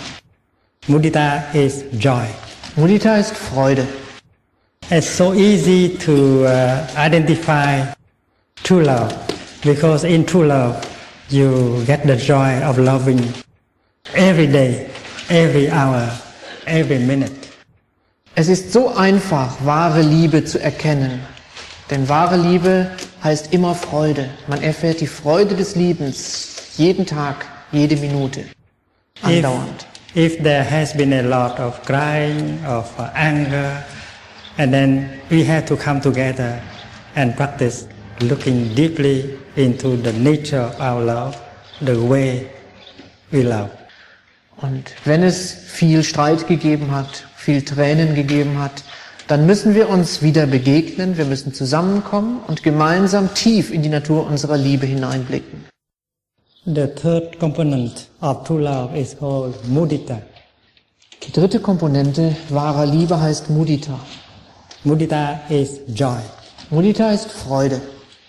Mudita is joy. Mudita ist Freude. It's so easy to identify true love because in true love you get the joy of loving every day, every hour, every minute. Es ist so einfach, wahre Liebe zu erkennen. Denn wahre Liebe heißt immer Freude. Man erfährt die Freude des Liebens jeden Tag, jede Minute, andauernd. If there has been a lot of crying, of anger, and then we have to come together and practice looking deeply into the nature of our love, the way we love. Und wenn es viel Streit gegeben hat, viel Tränen gegeben hat, dann müssen wir uns wieder begegnen, wir müssen zusammenkommen und gemeinsam tief in die Natur unserer Liebe hineinblicken. The third component of true love is called mudita. Die 3. Komponente wahrer Liebe heißt Mudita. Mudita is joy. Mudita ist Freude.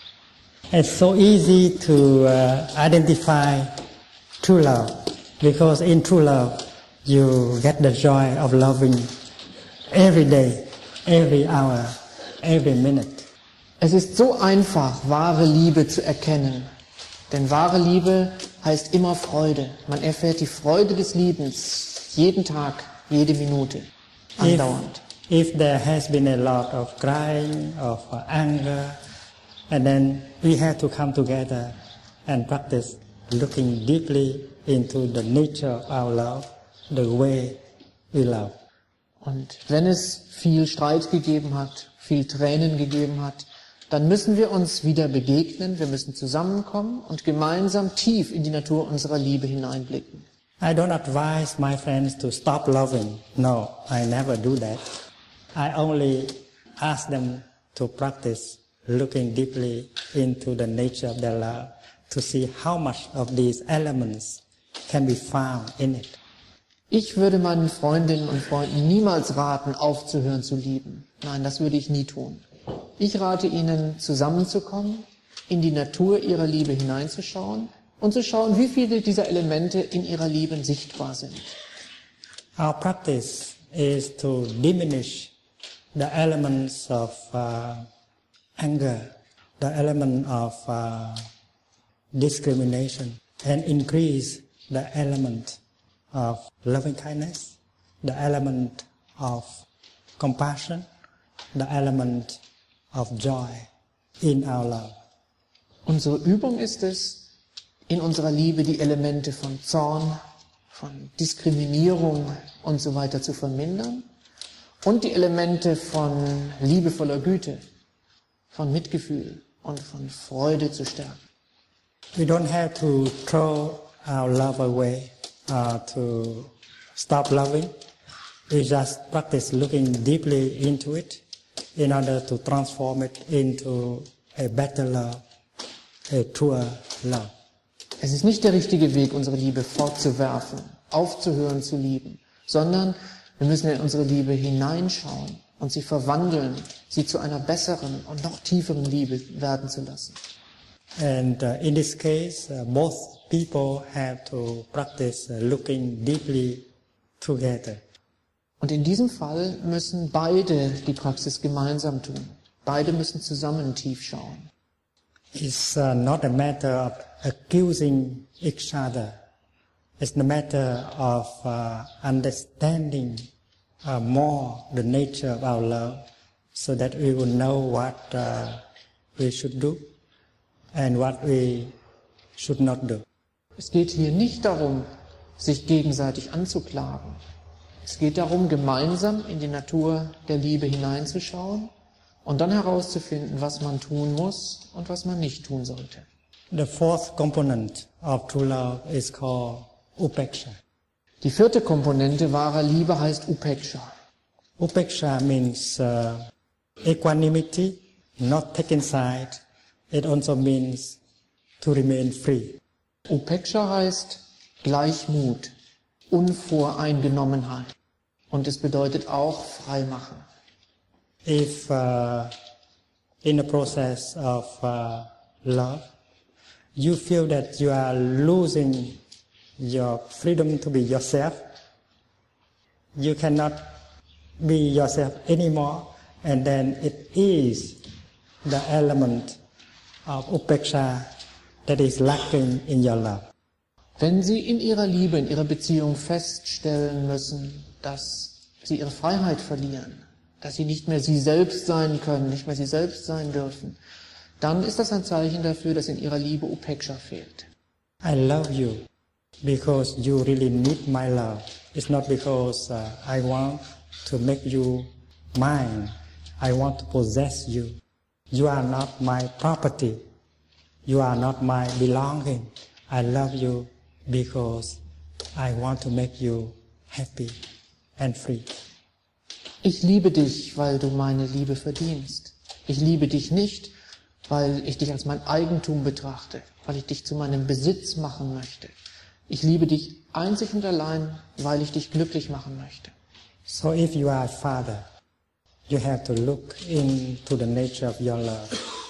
It's so easy to identify true love because in true love you get the joy of loving every day, every hour, every minute. Es ist so einfach, wahre Liebe zu erkennen. Denn wahre Liebe heißt immer Freude. Man erfährt die Freude des Liebens jeden Tag, jede Minute, andauernd. If there has been a lot of crying, of anger, and then we have to come together and practice looking deeply into the nature of our love, the way we love. Und wenn es viel Streit gegeben hat, viel Tränen gegeben hat, dann müssen wir uns wieder begegnen, wir müssen zusammenkommen und gemeinsam tief in die Natur unserer Liebe hineinblicken. I don't advise my friends to stop loving. No, I never do that. I only ask them to practice looking deeply into the nature of their love to see how much of these elements can be found in it. Ich würde meinen Freundinnen und Freunden niemals raten, aufzuhören zu lieben. Nein, das würde ich nie tun. Ich rate ihnen, zusammenzukommen, in die Natur ihrer Liebe hineinzuschauen und zu schauen, wie viele dieser Elemente in ihrer Liebe sichtbar sind. Our practice is to diminish the elements of anger, the element of discrimination, and increase the element of loving kindness, the element of compassion, the element of joy in our love. Unsere Übung ist es, in unserer Liebe die Elemente von Zorn, von Diskriminierung und so weiter zu vermindern und die Elemente von liebevoller Güte, von Mitgefühl und von Freude zu stärken. We don't have to throw our love away to stop loving. We just practice looking deeply into it in order to transform it into a better love, a truer love. Es ist nicht der richtige Weg, unsere Liebe fortzuwerfen, aufzuhören zu lieben, sondern wir müssen in unsere Liebe hineinschauen und sie verwandeln, sie zu einer besseren und noch tieferen Liebe werden zu lassen. And in this case, both people have to practice looking deeply together. Und in diesem Fall müssen beide die Praxis gemeinsam tun. Beide müssen zusammen tief schauen. It's not a matter of accusing each other. It's a matter of understanding more the nature of our love so that we will know what we should do and what we should not do. Es geht hier nicht darum, sich gegenseitig anzuklagen. Es geht darum, gemeinsam in die Natur der Liebe hineinzuschauen und dann herauszufinden, was man tun muss und was man nicht tun sollte. The fourth component of true love is called upeksha. Die vierte Komponente wahrer Liebe heißt Upeksha. Upeksha means equanimity, not taking side. It also means to remain free. Upeksha heißt Gleichmut, Unvoreingenommenheit. Und es bedeutet auch Freimachen. If in the process of love, you feel that you are losing your freedom to be yourself, you cannot be yourself anymore, and then it is the element of upeksha that is lacking in your love. Wenn Sie in Ihrer Liebe, in Ihrer Beziehung feststellen müssen, dass Sie Ihre Freiheit verlieren, dass Sie nicht mehr Sie selbst sein können, nicht mehr Sie selbst sein dürfen, dann ist das ein Zeichen dafür, dass in Ihrer Liebe Upeksha fehlt. I love you because you really need my love. It's not because I want to make you mine. I want to possess you. You are not my property. You are not my belonging. I love you because I want to make you happy and free. Ich liebe dich, weil du meine Liebe verdienst. Ich liebe dich nicht, weil ich dich als mein Eigentum betrachte, weil ich dich zu meinem Besitz machen möchte. Ich liebe dich einzig und allein, weil ich dich glücklich machen möchte. So if you are a father, you have to look into the nature of your love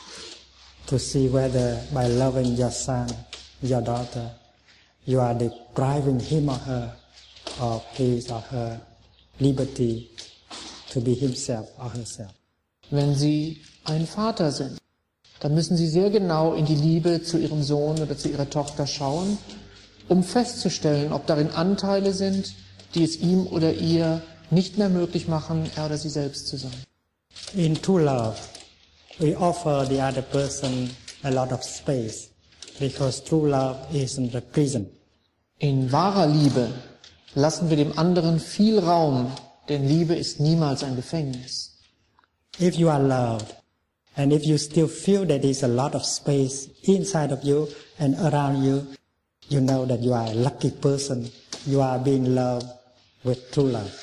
to see whether by loving your son, your daughter, you are depriving him or her of his or her liberty to be himself or herself. Wenn Sie ein Vater sind, dann müssen Sie sehr genau in die Liebe zu Ihrem Sohn oder zu Ihrer Tochter schauen, um festzustellen, ob darin Anteile sind, die es ihm oder ihr nicht mehr möglich machen, er oder sie selbst zu sein. In true love, we offer the other person a lot of space because true love isn't a prison. In wahrer Liebe lassen wir dem anderen viel Raum, denn Liebe ist niemals ein Gefängnis. If you are loved, and if you still feel that there's a lot of space inside of you and around you, you know that you are a lucky person. You are being loved with true love.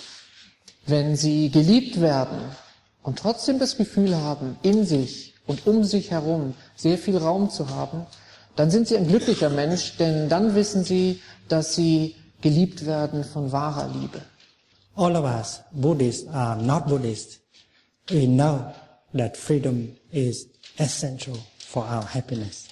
Wenn Sie geliebt werden und trotzdem das Gefühl haben, in sich und um sich herum sehr viel Raum zu haben, dann sind Sie ein glücklicher Mensch, denn dann wissen Sie, dass Sie geliebt werden von wahrer Liebe. All of us, Buddhists or not Buddhists, we know that freedom is essential for our happiness.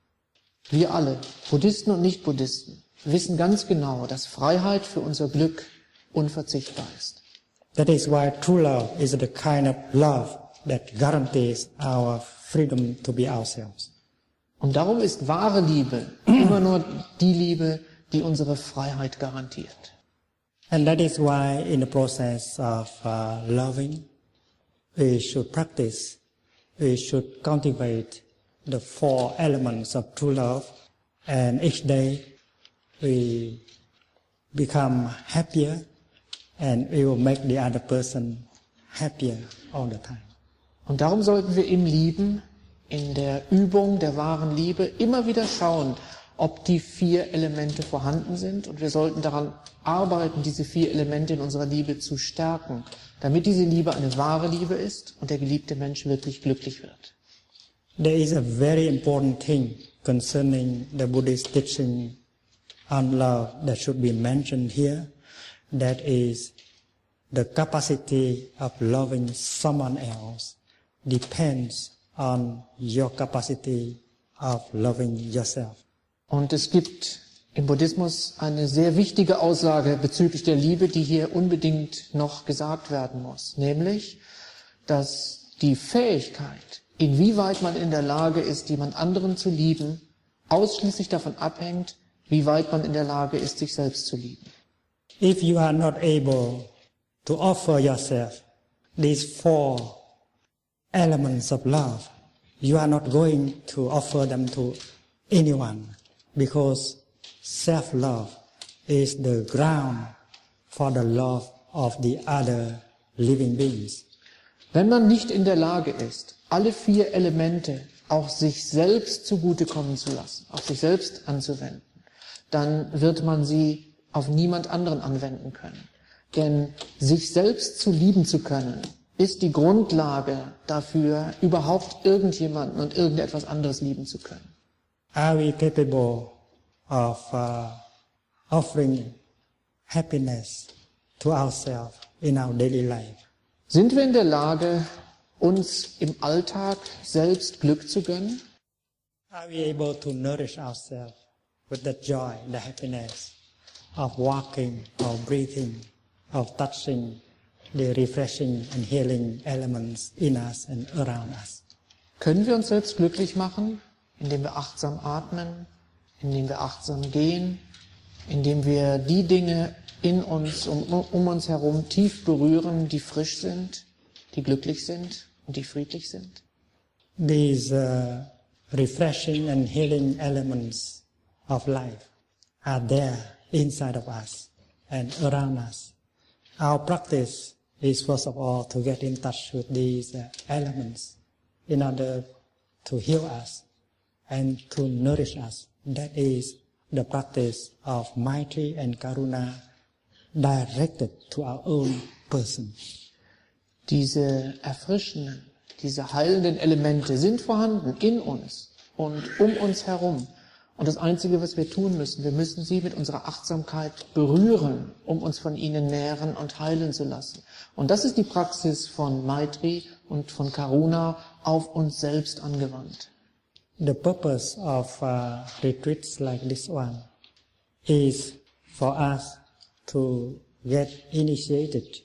Wir alle, Buddhisten und Nicht-Buddhisten, wissen ganz genau, dass Freiheit für unser Glück unverzichtbar ist. That is why true love is the kind of love that guarantees our freedom to be ourselves. Und darum ist wahre Liebe immer nur die Liebe, die unsere Freiheit garantiert. And that is why in the process of loving, we should practice, we should cultivate the four elements of true love, and each day we become happier and we will make the other person happier all the time. Und darum sollten wir im Lieben, in der Übung der wahren Liebe immer wieder schauen, ob die 4 Elemente vorhanden sind, und wir sollten daran arbeiten, diese 4 Elemente in unserer Liebe zu stärken, damit diese Liebe eine wahre Liebe ist und der geliebte Mensch wirklich glücklich wird. There is a very important thing concerning the Buddhist teaching on love that should be mentioned here. That is, the capacity of loving someone else depends on your capacity of loving yourself. Und es gibt im Buddhismus eine sehr wichtige Aussage bezüglich der Liebe, die hier unbedingt noch gesagt werden muss. Nämlich, dass die Fähigkeit, inwieweit man in der Lage ist, jemand anderen zu lieben, ausschließlich davon abhängt, wie weit man in der Lage ist, sich selbst zu lieben. If you are not able to offer yourself these 4 elements of love, you are not going to offer them to anyone, because self-love is the ground for the love of the other living beings. Wenn man nicht in der Lage ist, alle 4 Elemente auch sich selbst zugutekommen zu lassen, auf sich selbst anzuwenden, dann wird man sie auf niemand anderen anwenden können. Denn sich selbst zu lieben zu können, ist die Grundlage dafür, überhaupt irgendjemanden und irgendetwas anderes lieben zu können. Are we capable of offering happiness to ourselves in our daily life? Sind wir in der Lage, uns im Alltag selbst Glück zu gönnen? Are we able to nourish ourselves with the joy, the happiness of walking, of breathing, of touching the refreshing and healing elements in us and around us? Können wir uns selbst glücklich machen, indem wir achtsam atmen, indem wir achtsam gehen, indem wir die Dinge in uns, um uns herum tief berühren, die frisch sind, die glücklich sind und die friedlich sind? These refreshing and healing elements of life are there inside of us and around us. Our practice is first of all to get in touch with these elements in order to heal us and to nourish us. That is the practice of Maitri and Karuna directed to our own person. Diese erfrischenden, diese heilenden Elemente sind vorhanden in uns und um uns herum. Und das Einzige, was wir tun müssen, wir müssen sie mit unserer Achtsamkeit berühren, um uns von ihnen nähren und heilen zu lassen. Und das ist die Praxis von Maitri und von Karuna auf uns selbst angewandt. The purpose of retreats like this one is for us to get initiated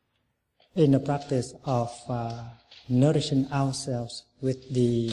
in the practice of nourishing ourselves with the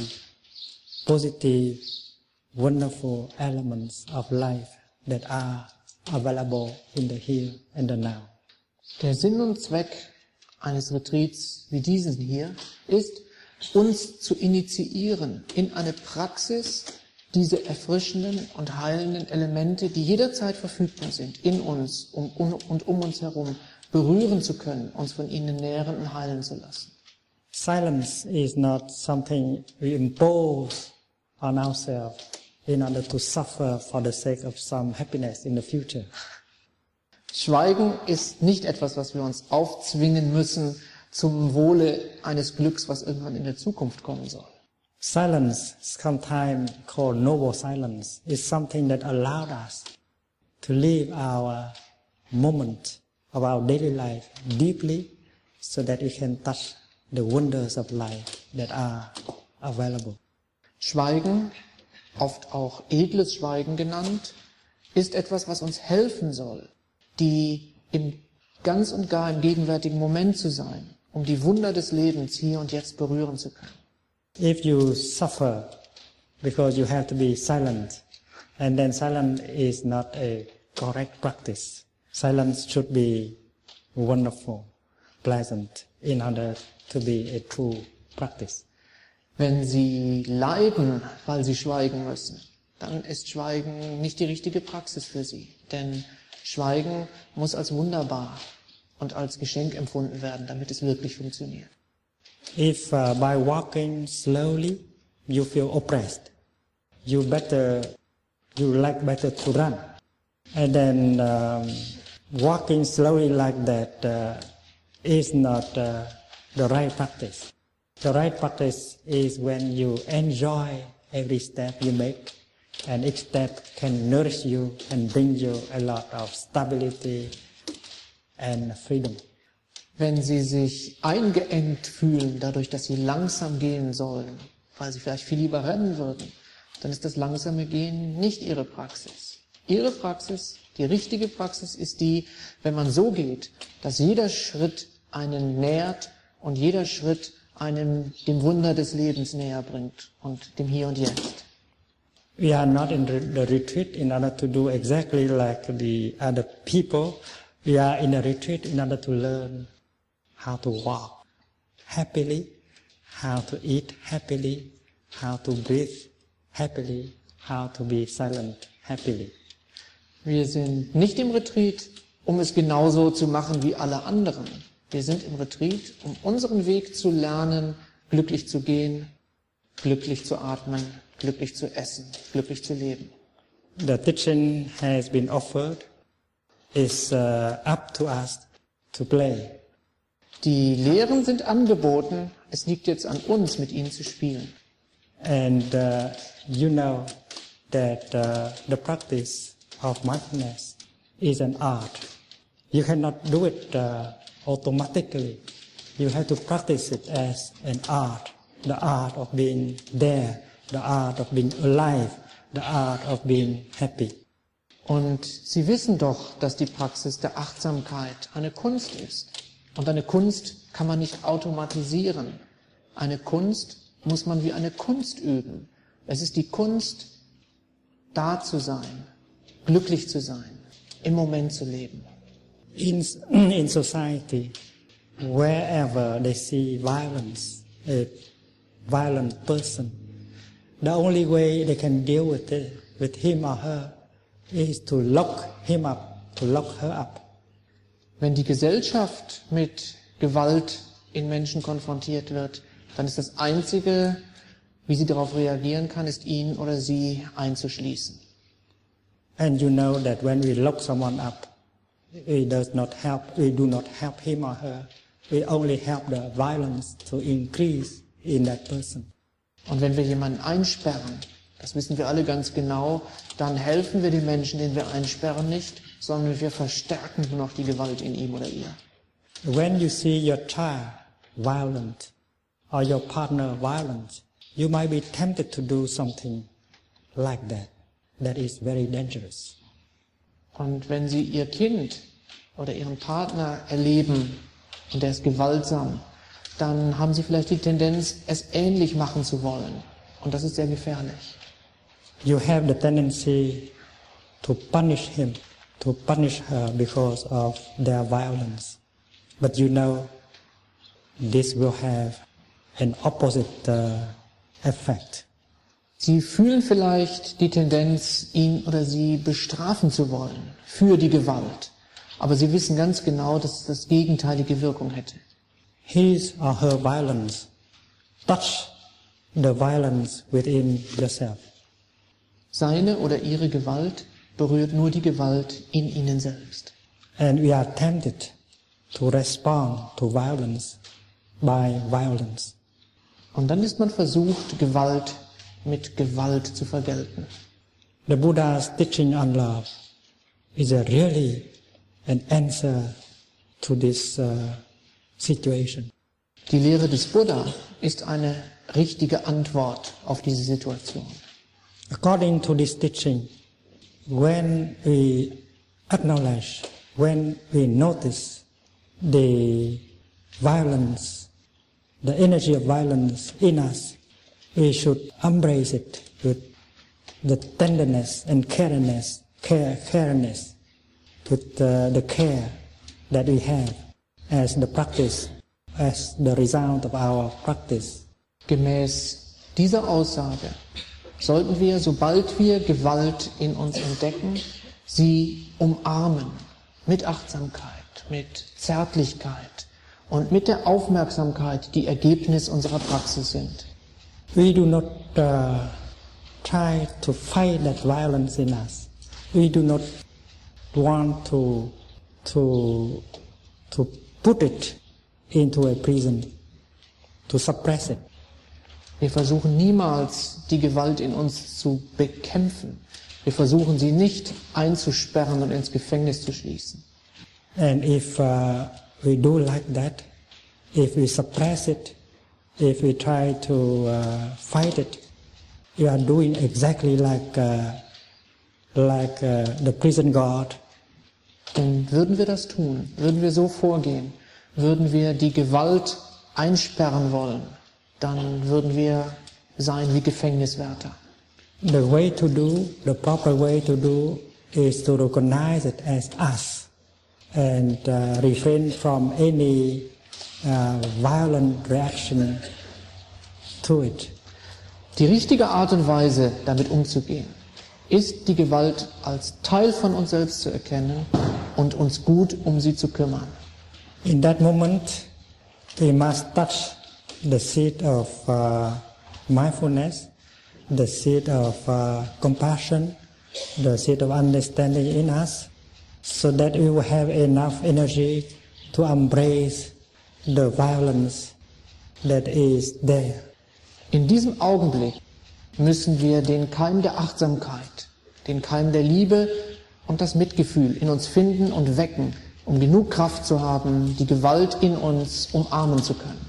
positive, wonderful elements of life that are available in the here and the now. Der Sinn und Zweck eines Retreats wie diesen hier ist, uns zu initiieren in eine Praxis, diese erfrischenden und heilenden Elemente, die jederzeit verfügbar sind, in uns und um uns herum, berühren zu können, uns von ihnen nähren und heilen zu lassen. Silence is not something we impose on ourselves in order to suffer for the sake of some happiness in the future. Schweigen ist nicht etwas, was wir uns aufzwingen müssen zum Wohle eines Glücks, was irgendwann in der Zukunft kommen soll. Silence, sometimes called noble silence, is something that allowed us to live our moment of our daily life deeply so that we can touch the wonders of life that are available. Schweigen, oft auch edles Schweigen genannt, ist etwas, was uns helfen soll, die ganz und gar im gegenwärtigen Moment zu sein, um die Wunder des Lebens hier und jetzt berühren zu können. If you suffer because you have to be silent, and then silence is not a correct practice. Silence should be wonderful, pleasant, in order to be a true practice. Wenn Sie leiden, weil Sie schweigen müssen, dann ist Schweigen nicht die richtige Praxis für Sie. Denn Schweigen muss als wunderbar und als Geschenk empfunden werden, damit es wirklich funktioniert. If by walking slowly you feel oppressed, you like better to run. And then walking slowly like that is not the right practice. The right practice is when you enjoy every step you make, and each step can nourish you and bring you a lot of stability and freedom. Wenn Sie sich eingeengt fühlen, dadurch, dass Sie langsam gehen sollen, weil Sie vielleicht viel lieber rennen würden, dann ist das langsame Gehen nicht Ihre Praxis. Ihre Praxis, die richtige Praxis ist die, wenn man so geht, dass jeder Schritt einen nährt und jeder Schritt einem dem Wunder des Lebens näher bringt und dem Hier und Jetzt. We are not in the retreat in order to do exactly like the other people. We are in a retreat in order to learn how to walk happily, how to eat happily, how to breathe happily, how to be silent happily. Wir sind nicht im Retreat, um es genauso zu machen wie alle anderen, Wir sind im Retreat, um unseren Weg zu lernen, glücklich zu gehen, glücklich zu atmen, glücklich zu essen, glücklich zu leben. The teaching has been offered. It's up to us to play. Die Lehren sind angeboten. Es liegt jetzt an uns, mit ihnen zu spielen. And you know that the practice of mindfulness is an art. You cannot do it automatically. You have to practice it as an art. The art of being there, the art of being alive, the art of being happy. Und Sie wissen doch, dass die Praxis der Achtsamkeit eine Kunst ist. Und eine Kunst kann man nicht automatisieren. Eine Kunst muss man wie eine Kunst üben. Es ist die Kunst, da zu sein, glücklich zu sein, im Moment zu leben. In society, wherever they see violence, a violent person, the only way they can deal with him or her is to lock him up, to lock her up. Wenn die Gesellschaft mit Gewalt in Menschen konfrontiert wird, dann ist das Einzige, wie sie darauf reagieren kann, ist ihn oder sie einzuschließen. And you know that when we lock someone up, we do not help him or her. We only help the violence to increase in that person. Und wenn wir jemanden einsperren, das wissen wir alle ganz genau, dann helfen wir den Menschen, den wir einsperren, nicht, sondern wir verstärken nur noch die Gewalt in ihm oder ihr. When you see your child violent or your partner violent, you might be tempted to do something like that. That is very dangerous. Und wenn Sie Ihr Kind oder Ihren Partner erleben und der ist gewaltsam, dann haben Sie vielleicht die Tendenz, es ähnlich machen zu wollen. Und das ist sehr gefährlich. You have the tendency to punish him, to punish her because of their violence. But you know, this will have an opposite effect. Sie fühlen vielleicht die Tendenz, ihn oder sie bestrafen zu wollen für die Gewalt. Aber Sie wissen ganz genau, dass es das gegenteilige Wirkung hätte. His or her violence touch the violence within yourself. Seine oder ihre Gewalt berührt nur die Gewalt in ihnen selbst. And we are tempted to respond to violence by violence. Und dann ist man versucht, Gewalt mit Gewalt zu vergelten. The Buddha's teaching on love is really an answer to this situation. Die Lehre des Buddha ist eine richtige Antwort auf diese Situation. According to this teaching, when we acknowledge, when we notice the violence, the energy of violence in us, we should embrace it with the tenderness and careness, with the care that we have as the practice, as the result of our practice. Gemäß dieser Aussage sollten wir, sobald wir Gewalt in uns entdecken, sie umarmen mit Achtsamkeit, mit Zärtlichkeit und mit der Aufmerksamkeit, die Ergebnis unserer Praxis sind. We do not try to fight that violence in us. We do not want to put it into a prison, to suppress it. Wir versuchen niemals, die Gewalt in uns zu bekämpfen. Wir versuchen sie nicht einzusperren und ins Gefängnis zu schließen. And if we do like that, if we suppress it, if we try to fight it, we are doing exactly like the prison guard. Denn würden wir das tun, würden wir so vorgehen, würden wir die Gewalt einsperren wollen, dann würden wir sein wie Gefängniswärter. The way to do, the proper way to do is to recognize it as us and refrain from any violent reaction to it. Die richtige Art und Weise, damit umzugehen, ist die Gewalt als Teil von uns selbst zu erkennen und uns gut um sie zu kümmern. In that moment, we must touch the seed of mindfulness, the seed of compassion, the seed of understanding in us, so that we will have enough energy to embrace the violence that is there. In diesem Augenblick müssen wir den Keim der Achtsamkeit, den Keim der Liebe und das Mitgefühl in uns finden und wecken, um genug Kraft zu haben, die Gewalt in uns umarmen zu können.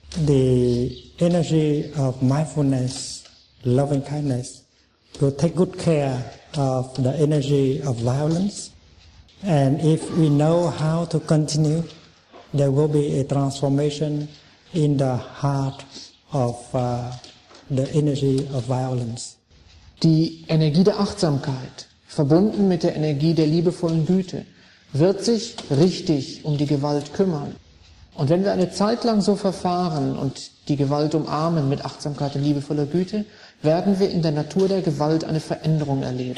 The energy of mindfulness, loving kindness, will take good care of the energy of violence. And if we know how to continue, there will be a transformation in the heart of the energy of violence. Die Energie der Achtsamkeit, verbunden mit der Energie der liebevollen Güte, wird sich richtig um die Gewalt kümmern. Und wenn wir eine Zeit lang so verfahren und die Gewalt umarmen mit Achtsamkeit und liebevoller Güte, werden wir in der Natur der Gewalt eine Veränderung erleben.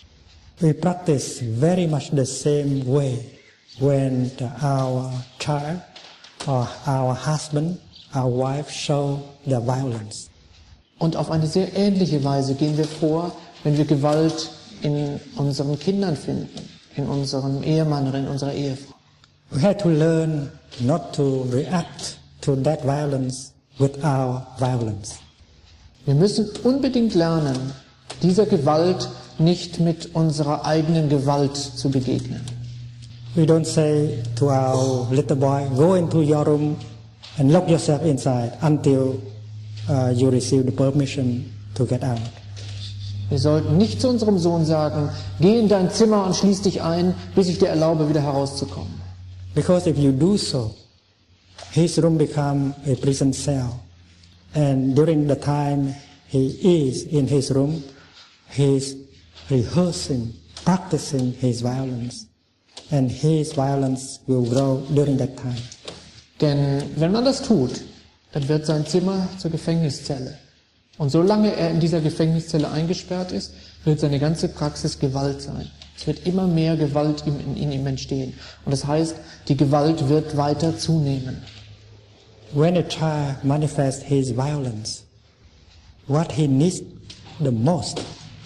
We practice very much the same way when our child or our husband, our wife show the violence. Und auf eine sehr ähnliche Weise gehen wir vor, wenn wir Gewalt in unseren Kindern finden, in unserem Ehemann oder in unserer Ehefrau. We have to learn not to react to that violence with our violence. Wir müssen unbedingt lernen, dieser Gewalt nicht mit unserer eigenen Gewalt zu begegnen. We don't say to our little boy, go into your room and lock yourself inside until you receive the permission to get out. Wir sollten nicht zu unserem Sohn sagen, geh in dein Zimmer und schließ dich ein, bis ich dir erlaube, wieder herauszukommen. Because if you do so, his room becomes a prison cell. And during the time he is in his room, he's rehearsing, practicing his violence. And his violence will grow during that time. Denn wenn man das tut, dann wird sein Zimmer zur Gefängniszelle. Und solange er in dieser Gefängniszelle eingesperrt ist, wird seine ganze Praxis Gewalt sein. Es wird immer mehr Gewalt in ihm entstehen. Und das heißt, die Gewalt wird weiter zunehmen. When a child manifests his violence, what he needs the most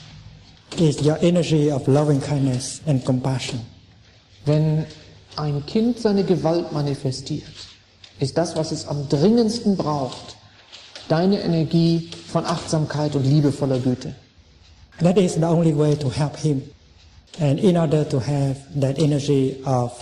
is your energy of loving kindness and compassion. Wenn ein Kind seine Gewalt manifestiert, ist das, was es am dringendsten braucht, deine Energie von Achtsamkeit und liebevoller Güte. That is the only way to help him. And in order to have that energy of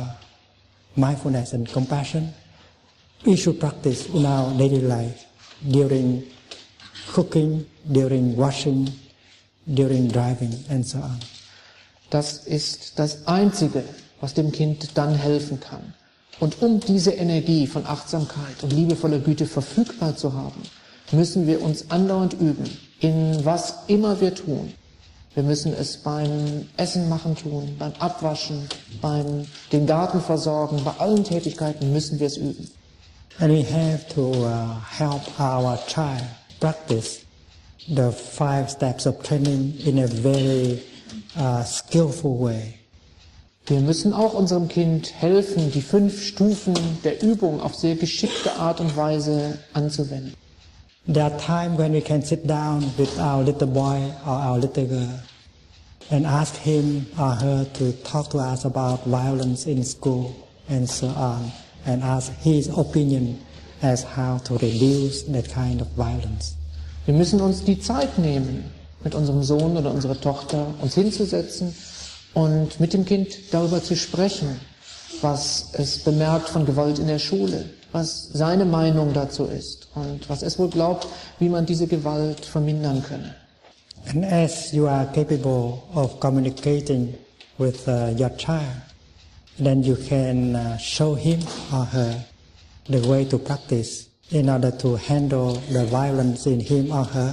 mindfulness and compassion, we should practice in our daily life, during cooking, during washing, during driving, and so on. Das ist das Einzige, was dem Kind dann helfen kann. Und um diese Energie von Achtsamkeit und liebevoller Güte verfügbar zu haben, müssen wir uns andauernd üben, in was immer wir tun. Wir müssen es beim Essen machen tun, beim Abwaschen, beim den Garten versorgen, bei allen Tätigkeiten müssen wir es üben. And we have to help our child practice the 5 steps of training in a very skillful way. Wir müssen auch unserem Kind helfen, die 5 Stufen der Übung auf sehr geschickte Art und Weise anzuwenden. There are times when we can sit down with our little boy or our little girl and ask him or her to talk to us about violence in school and so on, and ask his opinion as how to reduce that kind of violence. Wir müssen uns die Zeit nehmen, mit unserem Sohn oder unserer Tochter uns hinzusetzen und mit dem Kind darüber zu sprechen, was es bemerkt von Gewalt in der Schule, was seine Meinung dazu ist und was es wohl glaubt, wie man diese Gewalt vermindern könne. And as you are capable of communicating with your child, then you can show him or her the way to practice in order to handle the violence in him or her.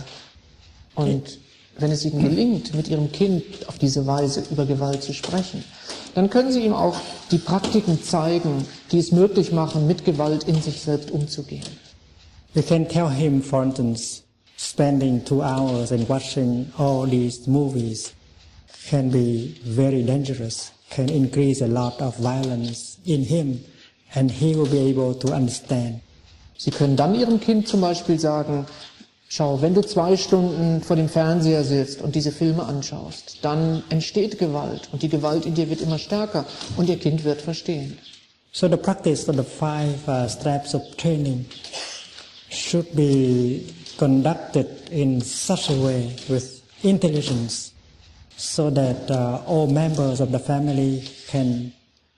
Und wenn es Ihnen gelingt, mit Ihrem Kind auf diese Weise über Gewalt zu sprechen, dann können Sie ihm auch die Praktiken zeigen, die es möglich machen, mit Gewalt in sich selbst umzugehen. You can tell him, for instance, spending 2 hours and watching all these movies can be very dangerous, can increase a lot of violence in him and he will be able to understand. Sie können dann Ihrem Kind zum Beispiel sagen, schau, wenn du 2 Stunden vor dem Fernseher sitzt und diese Filme anschaust, dann entsteht Gewalt und die Gewalt in dir wird immer stärker und Ihr Kind wird verstehen. So the practice of the 5 steps of training should be conducted in such a way with intelligence so that all members of the family can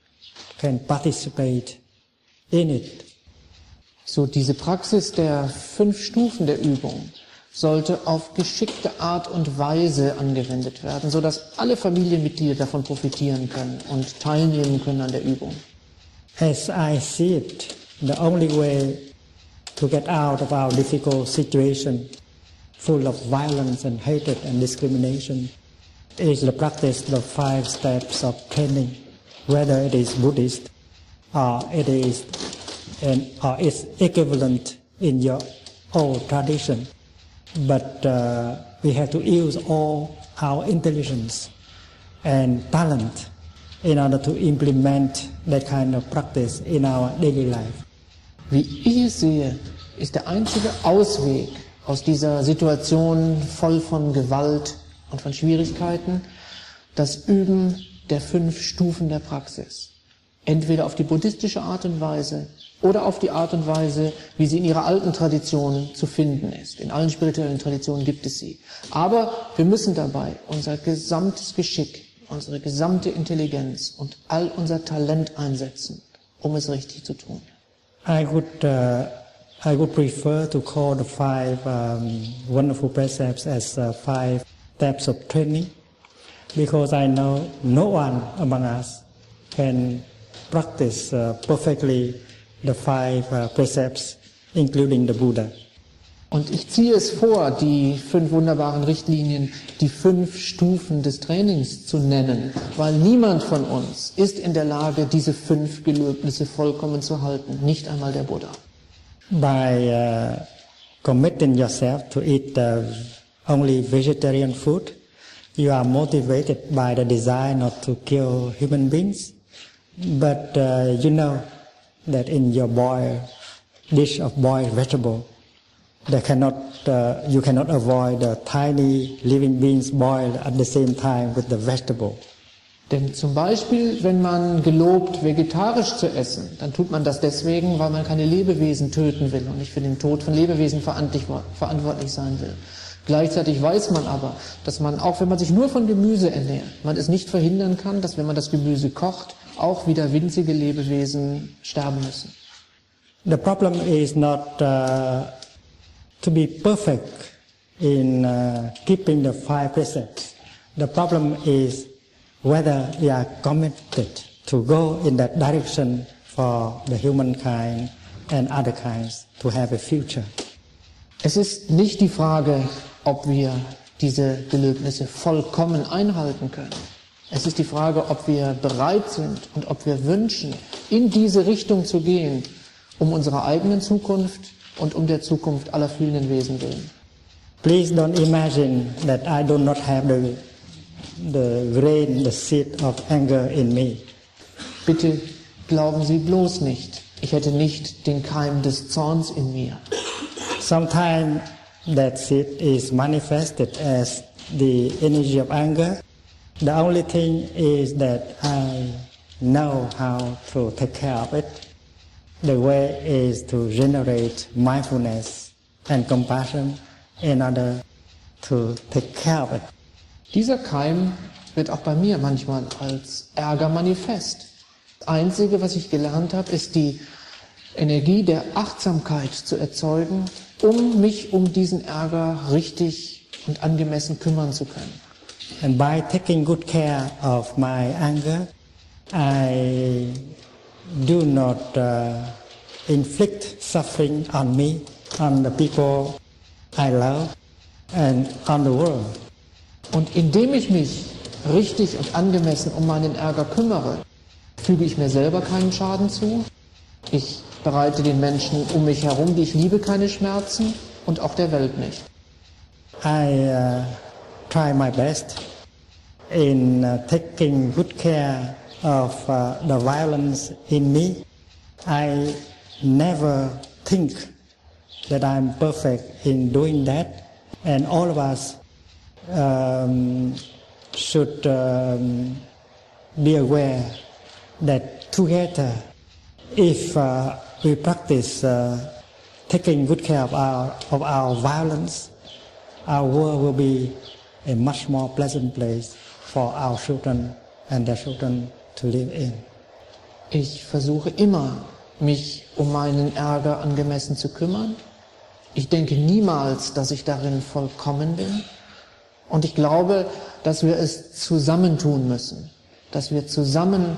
participate in it. So diese Praxis der 5 Stufen der Übung sollte auf geschickte Art und Weise angewendet werden, sodass alle Familienmitglieder davon profitieren können und teilnehmen können an der Übung. As I see it, the only way to get out of our difficult situation, full of violence and hatred and discrimination, is the practice of 5 steps of training, whether it is Buddhist or it is or its equivalent in your old tradition. But we have to use all our intelligence and talent in order to implement that kind of practice in our daily life. Wie ich es sehe, ist der einzige Ausweg aus dieser Situation voll von Gewalt und von Schwierigkeiten das Üben der 5 Stufen der Praxis. Entweder auf die buddhistische Art und Weise oder auf die Art und Weise, wie sie in ihrer alten Tradition zu finden ist. In allen spirituellen Traditionen gibt es sie. Aber wir müssen dabei unser gesamtes Geschick, unsere gesamte Intelligenz und all unser Talent einsetzen, um es richtig zu tun. I would prefer to call the 5 wonderful precepts as 5 steps of training, because I know no one among us can practice perfectly the 5 precepts, including the Buddha. Und ich ziehe es vor, die 5 wunderbaren Richtlinien, die 5 Stufen des Trainings zu nennen, weil niemand von uns ist in der Lage, diese 5 Gelöbnisse vollkommen zu halten, nicht einmal der Buddha. By committing yourself to eat only vegetarian food, you are motivated by the desire not to kill human beings, but you know that in your dish of boiled vegetable, you cannot avoid the tiny living beings boiled at the same time with the vegetable. Denn zum Beispiel, wenn man gelobt, vegetarisch zu essen, dann tut man das deswegen, weil man keine Lebewesen töten will und nicht für den Tod von Lebewesen verantwortlich sein will. Gleichzeitig weiß man aber, dass man, auch wenn man sich nur von Gemüse ernährt, man es nicht verhindern kann, dass wenn man das Gemüse kocht, auch wieder winzige Lebewesen sterben müssen. The problem is not to be perfect in keeping the 5 precepts. The problem is whether we are committed to go in that direction for the humankind and other kinds to have a future. Es ist nicht die Frage, ob wir diese Gelöbnisse vollkommen einhalten können. Es ist die Frage, ob wir bereit sind und ob wir wünschen, in diese Richtung zu gehen, um unserer eigenen Zukunft und um der Zukunft aller fühlenden Wesen willen. Please don't imagine that I do not have the seed of anger in me. Bitte glauben Sie bloß nicht, ich hätte nicht den Keim des Zorns in mir. Sometimes that seed is manifested as the energy of anger. The only thing is that I know how to take care of it. The way is to generate mindfulness and compassion in order to take care of it. Dieser Keim wird auch bei mir manchmal als Ärger manifest. Das Einzige, was ich gelernt habe, ist die Energie der Achtsamkeit zu erzeugen, um mich um diesen Ärger richtig und angemessen kümmern zu können. And by taking good care of my anger, I do not inflict suffering on me, on the people I love, and on the world. Und indem ich mich richtig und angemessen um meinen Ärger kümmere, füge ich mir selber keinen Schaden zu. Ich bereite den Menschen um mich herum, die ich liebe, keine Schmerzen und auch der Welt nicht. I try my best in taking good care of the violence in me I never think that I'm perfect in doing that, and all of us should be aware that together, if we practice taking good care of our violence, our world will be a much more pleasant place for our children and their children to live in. Ich versuche immer, mich um meinen Ärger angemessen zu kümmern. Ich denke niemals, dass ich darin vollkommen bin. Und ich glaube, dass wir es zusammen tun müssen. Dass wir zusammen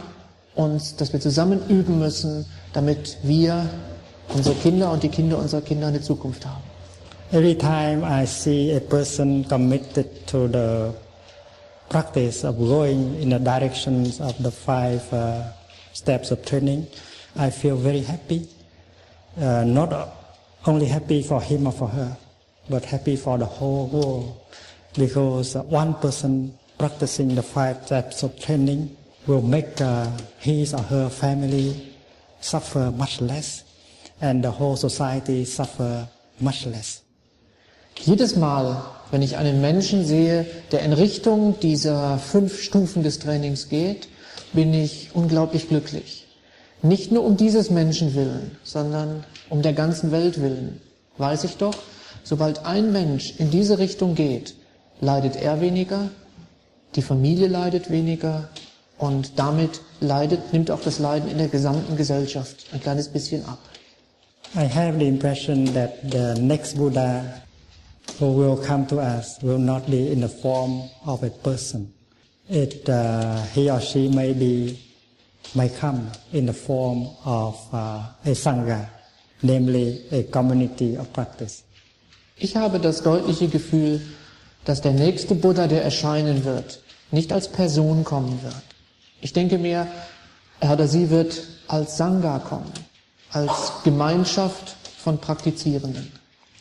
üben müssen, damit wir, unsere Kinder und die Kinder unserer Kinder eine Zukunft haben. Every time I see a person committed to the practice of going in the directions of the 5 steps of training, I feel very happy. Not only happy for him or for her, but happy for the whole world. Because one person practicing the 5 steps of training will make his or her family suffer much less, and the whole society suffer much less. Jedes Mal, wenn ich einen Menschen sehe, der in Richtung dieser 5 Stufen des Trainings geht, bin ich unglaublich glücklich. Nicht nur um dieses Menschen willen, sondern um der ganzen Welt willen. Weiß ich doch, sobald ein Mensch in diese Richtung geht, leidet er weniger, die Familie leidet weniger und damit nimmt auch das Leiden in der gesamten Gesellschaft ein kleines bisschen ab. I have the impression that the next Buddha who will come to us will not be in the form of a person. He or she may come in the form of a Sangha, namely a community of practice. Ich habe das deutliche Gefühl, dass der nächste Buddha, der erscheinen wird, nicht als Person kommen wird. Ich denke mir, er oder sie wird als Sangha kommen, als Gemeinschaft von Praktizierenden.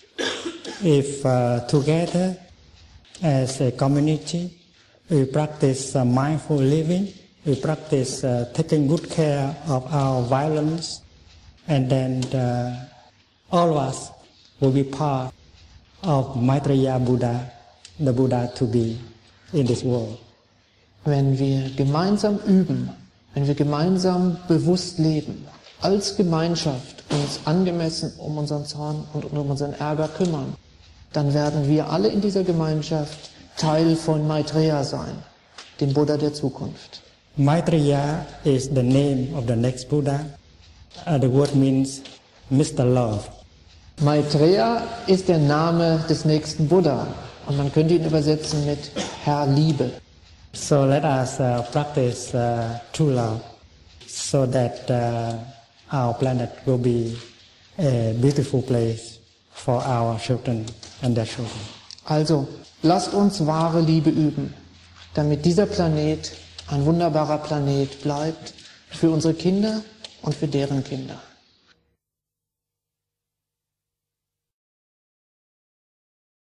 If together as a community we practice mindful living, we practice taking good care of our violence, and then all of us will be part of Maitreya Buddha, the Buddha to be in this world. Wenn wir gemeinsam üben, wenn wir gemeinsam bewusst leben, als Gemeinschaft uns angemessen um unseren Zorn und um unseren Ärger kümmern, dann werden wir alle in dieser Gemeinschaft Teil von Maitreya sein, dem Buddha der Zukunft. Maitreya is the name of the next Buddha. The word means Mr. Love. Maitreya ist der Name des nächsten Buddha und man könnte ihn übersetzen mit Herr Liebe. So let us practice true love so that our planet will be a beautiful place for our children and their children. Also, lasst uns wahre Liebe üben, damit dieser Planet ein wunderbarer Planet bleibt für unsere Kinder und für deren Kinder.